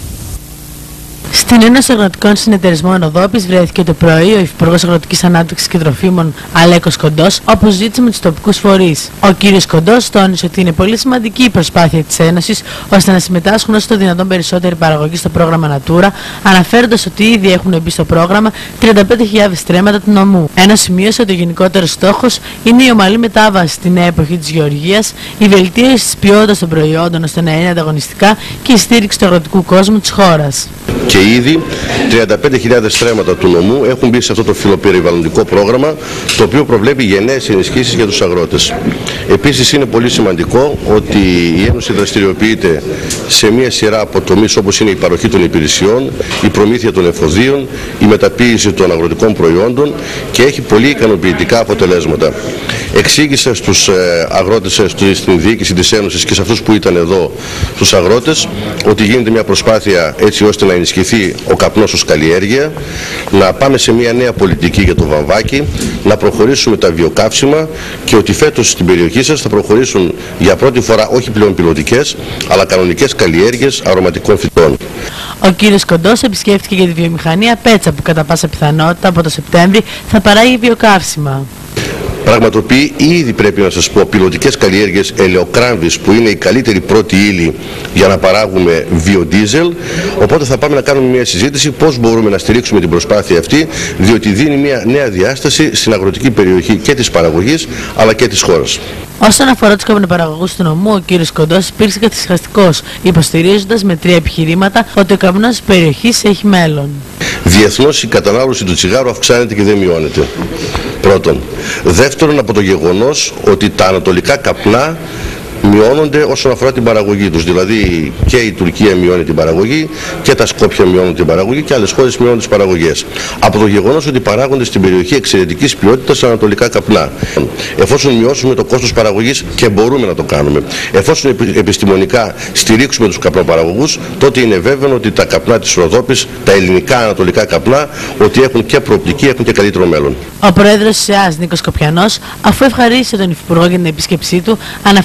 Speaker 4: Στην Ένωση Αγροτικών Συνεταιρισμών Ροδόπης βρέθηκε το πρωί ο Υπουργός Αγροτικής Ανάπτυξης και Τροφίμων Αλέκος Κοντός, όπου ζήτησε με τους τοπικούς φορείς. Ο κ. Κοντός τόνισε ότι είναι πολύ σημαντική η προσπάθεια της Ένωσης ώστε να συμμετάσχουν όσο το δυνατόν περισσότερη παραγωγή στο πρόγραμμα Natura, αναφέροντας ότι ήδη έχουν μπει στο πρόγραμμα τριάντα πέντε χιλιάδες στρέμματα του νομού. Ενώ σημείωσε ότι ο γενικότερος στόχος είναι η ομαλή μετάβαση στη νέα εποχή της γεωργίας, η βελτίωση της ποιότητας των προϊόντων ώστε να είναι ανταγωνιστικά και η στήριξη του αγροτικού κόσμου της χώρας.
Speaker 11: Και ήδη τριάντα πέντε χιλιάδες στρέμματα του νομού έχουν μπει σε αυτό το φιλοπεριβαλλοντικό πρόγραμμα, το οποίο προβλέπει γενναίες ενισχύσεις για τους αγρότες. Επίσης είναι πολύ σημαντικό ότι η Ένωση δραστηριοποιείται σε μια σειρά από τομείς, όπως είναι η παροχή των υπηρεσιών, η προμήθεια των εφοδίων, η μεταποίηση των αγροτικών προϊόντων και έχει πολύ ικανοποιητικά αποτελέσματα. Εξήγησα στους αγρότες, στην διοίκηση της Ένωσης και σε αυτούς που ήταν εδώ, στους αγρότες, ότι γίνεται μια προσπάθεια έτσι ώστε να ενισχυθεί ο καπνός ως καλλιέργεια, να πάμε σε μια νέα πολιτική για το βαμβάκι, να προχωρήσουμε τα βιοκαύσιμα και ότι φέτος στην περιοχή σας θα προχωρήσουν για πρώτη φορά όχι πλέον πιλωτικές, αλλά κανονικές καλλιέργειες αρωματικών φυτών.
Speaker 4: Ο κύριος Κοντός επισκέφθηκε για τη βιομηχανία Πέτσα που κατά πάσα πιθανότητα από το Σεπτέμβρη θα παράγει βιοκαύσιμα.
Speaker 11: Πραγματοποιεί ήδη, πρέπει να σας πω, πιλωτικές καλλιέργειες ελαιοκράμβης που είναι η καλύτερη πρώτη ύλη για να παράγουμε βιοντίζελ. Οπότε θα πάμε να κάνουμε μια συζήτηση πώς μπορούμε να στηρίξουμε την προσπάθεια αυτή, διότι δίνει μια νέα διάσταση στην αγροτική περιοχή και της παραγωγής αλλά και της χώρας.
Speaker 4: Όσον αφορά τους καπνοπαραγωγούς του νομού, ο κύριος Κοντός υπήρξε καθυσχαστικός, υποστηρίζοντας με τρία επιχειρήματα ότι ο καπνός της περιοχής έχει μέλλον.
Speaker 11: Διεθνώς η κατανάλωση του τσιγάρου αυξάνεται και δεν μειώνεται. Πρώτον. Δεύτερον, από το γεγονός ότι τα ανατολικά καπνά μειώνονται όσον αφορά την παραγωγή τους. Δηλαδή και η Τουρκία μειώνει την παραγωγή και τα Σκόπια μειώνουν την παραγωγή και άλλες χώρες μειώνουν τις παραγωγές. Από το γεγονός ότι παράγονται στην περιοχή εξαιρετικής ποιότητας ανατολικά καπνά. Εφόσον μειώσουμε το κόστος παραγωγής, και μπορούμε να το κάνουμε, εφόσον επιστημονικά στηρίξουμε τους καπνοπαραγωγούς, τότε είναι βέβαιο ότι τα καπνά της Ροδόπης, τα ελληνικά ανατολικά καπνά, ότι έχουν και προοπτική, έχουν και καλύτερο μέλλον.
Speaker 4: Ο πρόεδρος της ΕΑΣ, Νίκος Κοπιανός, αφού ευχαρίστησε τον Υφυπουργό για την επίσκεψή του, αναφέρθηκε στο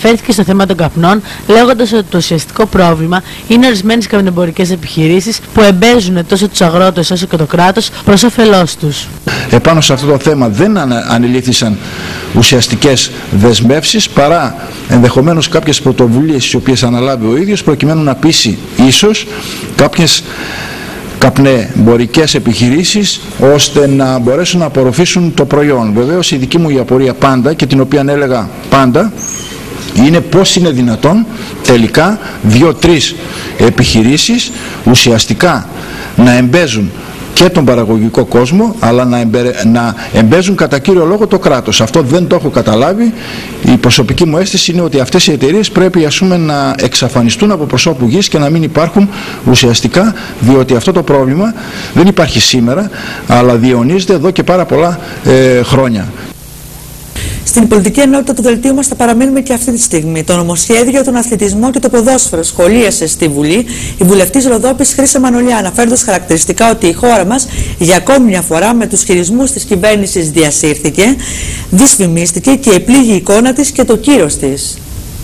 Speaker 4: στο θέμα των καπνών, λέγοντας ότι το ουσιαστικό πρόβλημα είναι ορισμένες καπνεμπορικές επιχειρήσεις που εμπέζουν τόσο τους αγρότες όσο και το κράτος προς όφελός τους.
Speaker 12: Επάνω σε αυτό το θέμα δεν ανελήφθησαν ουσιαστικές δεσμεύσεις, παρά ενδεχομένως κάποιες πρωτοβουλίες τις οποίες αναλάβει ο ίδιος προκειμένου να πείσει ίσως κάποιες καπνεμπορικές επιχειρήσεις ώστε να μπορέσουν να απορροφήσουν το προϊόν. Βεβαίως η δική μου η απορία πάντα, και την οποία έλεγα πάντα, είναι πώς είναι δυνατόν τελικά δύο-τρεις επιχειρήσεις ουσιαστικά να εμπέζουν και τον παραγωγικό κόσμο, αλλά να, εμπε, να εμπέζουν κατά κύριο λόγο το κράτος. Αυτό δεν το έχω καταλάβει. Η προσωπική μου αίσθηση είναι ότι αυτές οι εταιρείες πρέπει, ας πούμε, να εξαφανιστούν από προσώπου γης και να μην υπάρχουν ουσιαστικά, διότι αυτό το πρόβλημα δεν υπάρχει σήμερα, αλλά διαιωνίζεται εδώ και πάρα πολλά ε, χρόνια.
Speaker 1: Στην πολιτική ενότητα του δελτίου μας θα παραμείνουμε και αυτή τη στιγμή. Το νομοσχέδιο για τον αθλητισμό και το ποδόσφαιρο σχολίασε στη Βουλή η βουλευτής Ροδόπης Χρύσα Μανολιά, αναφέροντας χαρακτηριστικά ότι η χώρα μας για ακόμη μια φορά με τους χειρισμούς της κυβέρνησης διασύρθηκε, δυσφημίστηκε και επλήγει η εικόνα της και το κύρος της.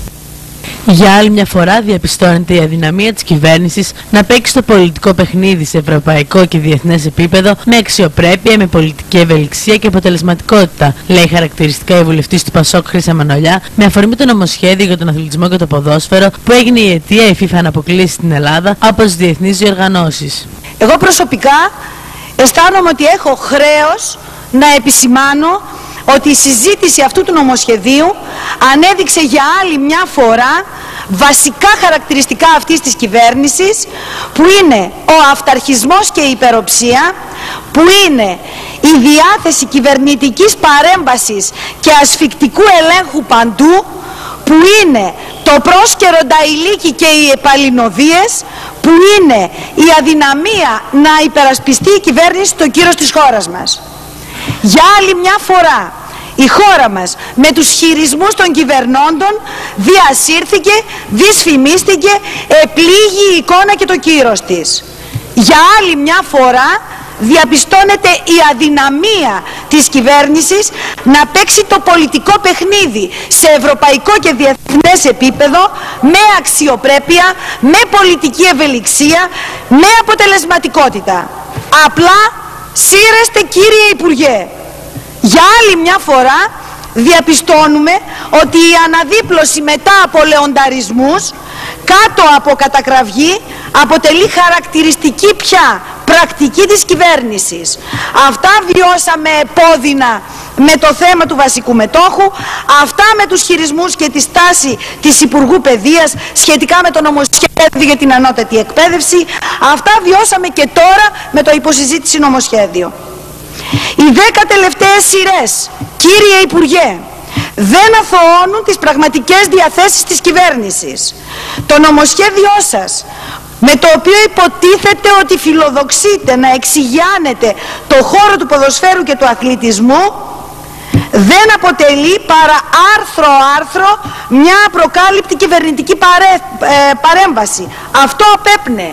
Speaker 4: Για άλλη μια φορά διαπιστώνεται η αδυναμία της κυβέρνησης να παίξει το πολιτικό παιχνίδι σε ευρωπαϊκό και διεθνές επίπεδο με αξιοπρέπεια, με πολιτική ευελιξία και αποτελεσματικότητα, λέει χαρακτηριστικά η βουλευτής του Πασόκ Χρύσα Μανολιά, με αφορμή το νομοσχέδιο για τον αθλητισμό και το ποδόσφαιρο που έγινε η αιτία η FIFA να αποκλείσει την Ελλάδα από τις διεθνείς διοργανώσεις.
Speaker 13: Εγώ προσωπικά αισθάνομαι ότι έχω χρέος να επισημάνω ότι η συζήτηση αυτού του νομοσχεδίου ανέδειξε για άλλη μια φορά βασικά χαρακτηριστικά αυτής της κυβέρνησης, που είναι ο αυταρχισμός και η υπεροψία, που είναι η διάθεση κυβερνητικής παρέμβασης και ασφικτικού ελέγχου παντού, που είναι το πρόσκαιρο νταϊλίκι και οι επαλινοδίες, που είναι η αδυναμία να υπερασπιστεί η κυβέρνηση το κύρος της χώρας μας. Για άλλη μια φορά η χώρα μας με τους χειρισμούς των κυβερνώντων διασύρθηκε, δυσφημίστηκε, επλήγει η εικόνα και το κύρος της. Για άλλη μια φορά διαπιστώνεται η αδυναμία της κυβέρνησης να παίξει το πολιτικό παιχνίδι σε ευρωπαϊκό και διεθνές επίπεδο με αξιοπρέπεια, με πολιτική ευελιξία, με αποτελεσματικότητα. Απλά σύρεστε, κύριε Υπουργέ. Για άλλη μια φορά διαπιστώνουμε ότι η αναδίπλωση μετά από λεονταρισμούς κάτω από κατακραυγή αποτελεί χαρακτηριστική πια πρακτική της κυβέρνησης. Αυτά βιώσαμε επώδυνα με το θέμα του βασικού μετόχου, αυτά με τους χειρισμούς και τη στάση της Υπουργού Παιδείας σχετικά με το νομοσχέδιο για την ανώτατη εκπαίδευση, αυτά βιώσαμε και τώρα με το υποσυζήτηση νομοσχέδιο. Οι δέκα τελευταίες σειρές, κύριε Υπουργέ, δεν αθωώνουν τις πραγματικές διαθέσεις της κυβέρνησης. Το νομοσχέδιό σας, με το οποίο υποτίθεται ότι φιλοδοξείτε να εξηγιάνετε το χώρο του ποδοσφαίρου και του αθλητισμού, δεν αποτελεί παρά άρθρο-άρθρο μια απροκάλυπτη κυβερνητική παρέ, ε, παρέμβαση. Αυτό απέπνεε.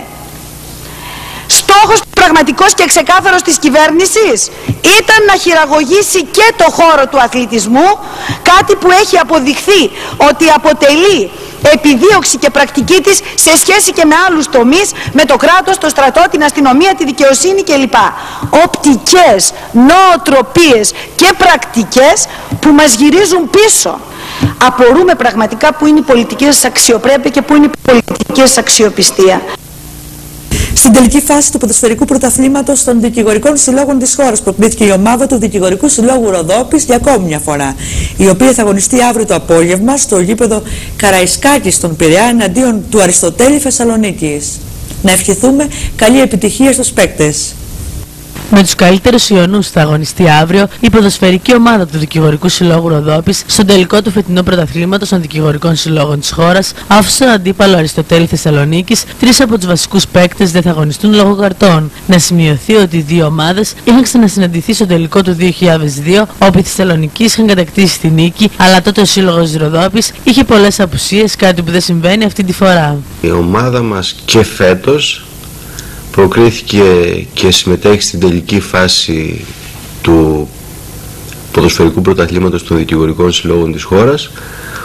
Speaker 13: Στόχος πραγματικός και ξεκάθαρος της κυβέρνησης ήταν να χειραγωγήσει και το χώρο του αθλητισμού, κάτι που έχει αποδειχθεί ότι αποτελεί επιδίωξη και πρακτική της σε σχέση και με άλλους τομείς, με το κράτος, το στρατό, την αστυνομία, τη δικαιοσύνη κλπ. Οπτικές, νοοτροπίες και πρακτικές που μας γυρίζουν πίσω. Απορούμε πραγματικά που είναι η πολιτική σας αξιοπρέπεια και που είναι η πολιτική σας αξιοπιστία.
Speaker 1: Στην τελική φάση του ποδοσφαιρικού πρωταθλήματος των δικηγορικών συλλόγων της χώρας προκλήθηκε η ομάδα του Δικηγορικού Συλλόγου Ροδόπης για ακόμη μια φορά, η οποία θα αγωνιστεί αύριο το απόγευμα στο γήπεδο Καραϊσκάκη στον Πειραιά εναντίον του Αριστοτέλη Θεσσαλονίκης. Να ευχηθούμε καλή επιτυχία στους παίκτες.
Speaker 4: Με τους καλύτερους Ιωνούς θα αγωνιστεί αύριο η ποδοσφαιρική ομάδα του Δικηγορικού Συλλόγου Ροδόπης στον τελικό του φετινού πρωταθλήματος των δικηγορικών συλλόγων της χώρας, αφού στον αντίπαλο Αριστοτέλη Θεσσαλονίκης τρεις από τους βασικούς παίκτες δεν θα αγωνιστούν λόγω καρτών. Να σημειωθεί ότι οι δύο ομάδες είχαν ξανασυναντηθεί στο τελικό του δύο χιλιάδες δύο, όπου οι Θεσσαλονικείς είχαν κατακτήσει τη νίκη, αλλά τότε ο Σύλλογος Ροδόπης είχε πολλές απουσίες, κάτι που δεν συμβαίνει αυτή τη φορά.
Speaker 14: Η ομάδα μας και φέτος προκρίθηκε και συμμετέχει στην τελική φάση του ποδοσφαιρικού πρωταθλήματος των δικηγορικών συλλόγων της χώρας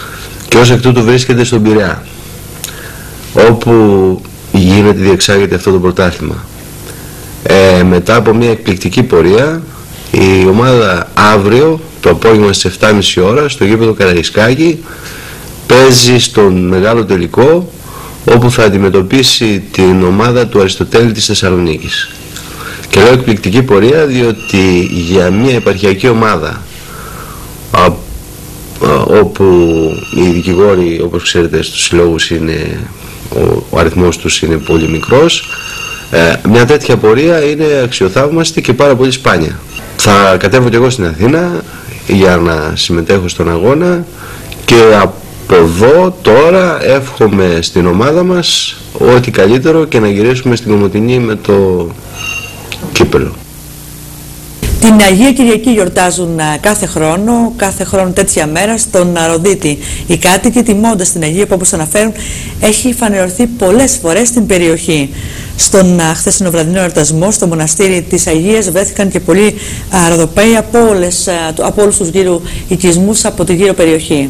Speaker 14: και ως εκ τούτου βρίσκεται στον Πειραιά, όπου γίνεται, διεξάγεται αυτό το πρωτάθλημα. Ε, μετά από μια εκπληκτική πορεία, η ομάδα αύριο το απόγευμα στις επτά και μισή ώρα στο γήπεδο Καραϊσκάκη παίζει στον μεγάλο τελικό, όπου θα αντιμετωπίσει την ομάδα του Αριστοτέλη της Θεσσαλονίκης. Και λέω εκπληκτική πορεία διότι για μια επαρχιακή ομάδα, α, α, όπου οι δικηγόροι, όπως ξέρετε, στους συλλόγους είναι, ο, ο αριθμός τους είναι πολύ μικρός, ε, μια τέτοια πορεία είναι αξιοθαύμαστη και πάρα πολύ σπάνια. Θα κατέβω και εγώ στην Αθήνα για να συμμετέχω στον αγώνα και από εδώ τώρα εύχομαι στην ομάδα μας ό,τι καλύτερο και να γυρίσουμε στην Κομοτηνή με το κύπελο.
Speaker 1: Την Αγία Κυριακή γιορτάζουν κάθε χρόνο, κάθε χρόνο τέτοια μέρα στον Ροδίτη. Οι κάτοικοι, τιμώντας την Αγία που, όπως αναφέρουν, έχει φανερωθεί πολλές φορές στην περιοχή. Στον χθεσινοβραδινό εορτασμό στο μοναστήρι της Αγίας βρέθηκαν και πολλοί Ροδοπαίοι από, όλες, από όλους τους γύρω οικισμούς από τη γύρω περιοχή.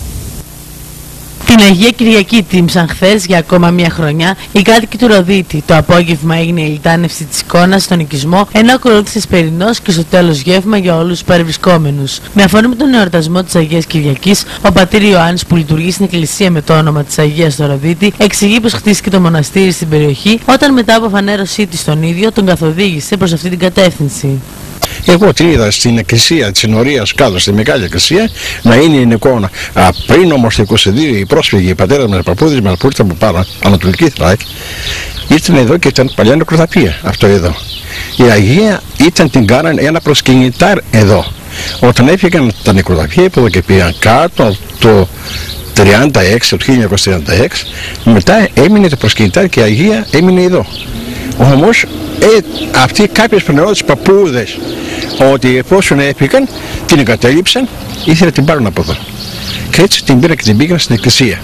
Speaker 4: Την Αγία Κυριακή τίμησαν χθες για ακόμα μια χρονιά οι κάτοικοι του Ροδίτη. Το απόγευμα έγινε η λιτάνευση της εικόνας στον οικισμό, ενώ ακολούθησε σπερινός και στο τέλος γεύμα για όλους τους παρευρισκόμενους. Με αφορμή τον εορτασμό της Αγίας Κυριακής, ο πατήρ Ιωάννης, που λειτουργεί στην εκκλησία με το όνομα της Αγίας στο Ροδίτη, εξηγεί πως χτίστηκε το μοναστήρι στην περιοχή, όταν μετά από φανέρωσή της τον ίδιο τον καθοδήγησε προς αυτή την κατεύθυνση.
Speaker 15: Εγώ την είδα στην εκκλησία της Ενορίας κάτω, στη Μεγάλη Εκκλησία, να είναι η εικόνα. Α, πριν όμως το είκοσι δύο οι πρόσφυγοι, οι πατέρες μας, οι παππούδες μας που ήρθαν από πάνω, Ανατολική Θράκη, ήρθαν εδώ και ήταν παλιά νεκροταφεία αυτό εδώ. Η Αγία ήταν, την κάνανε ένα προσκυνητάρ εδώ. Όταν έφυγαν τα νεκροταφεία, από εδώ και πήγαν κάτω το τριάντα έξι, το χίλια εννιακόσια τριάντα έξι, μετά έμεινε το προσκυνητάρ και η Αγία έμεινε εδώ. Όμως ε, αυτοί κάποιες φανερώτες παππούδες ότι εφόσον έφυγαν την εγκατέλειψαν, ήθελα να την πάρουν από εδώ. Και έτσι την πήρα και την πήγαν στην εκκλησία.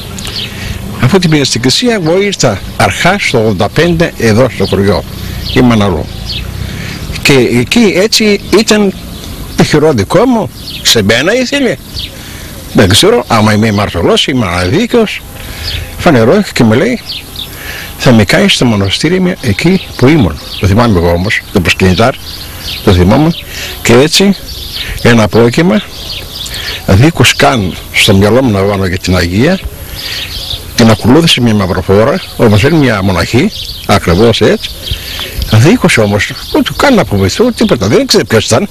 Speaker 15: Αφού την πήγα στην εκκλησία, εγώ ήρθα αρχά στο ογδόντα πέντε εδώ στο χωριό, η Μαναλό. Και εκεί έτσι ήταν το χειρό δικό μου, σε μένα ήθελε. Δεν ξέρω, άμα είμαι μαρτωλός, είμαι αδίκαιος, φανερώ και μου λέει, θα με κάνει στο μοναστήρι μου εκεί που ήμουν. Το θυμάμαι εγώ όμως, το προσκυνητάρ, το θυμόμουν. Και έτσι ένα απόγευμα, δίχως καν στο μυαλό μου να βάλω για την Αγία, την ακολούθησε μια μαυροφόρα, όπως είναι μια μοναχή, ακριβώς έτσι. Δίχως όμως, ούτε καν να αποβηθώ, τίποτα, δεν ξέρω ποιος ήταν.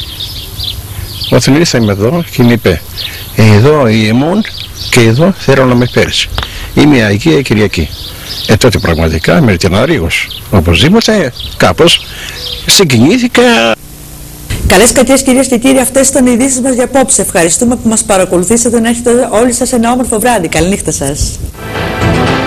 Speaker 15: Όταν ήρθαμε εδώ και μου είπε, εδώ ήμουν και εδώ θέλω να με φέρεις. Είμαι η Αγία Κυριακή. Ε, τότε πραγματικά με την Αρήγος, οπωσδήποτε κάπως συγκινήθηκα.
Speaker 1: Καλές κακές κυρίες και κύριοι, αυτές ήταν οι ειδήσεις μας για απόψε. Ευχαριστούμε που μας παρακολουθήσατε, να έχετε όλοι σας ένα όμορφο βράδυ. Καληνύχτα σας.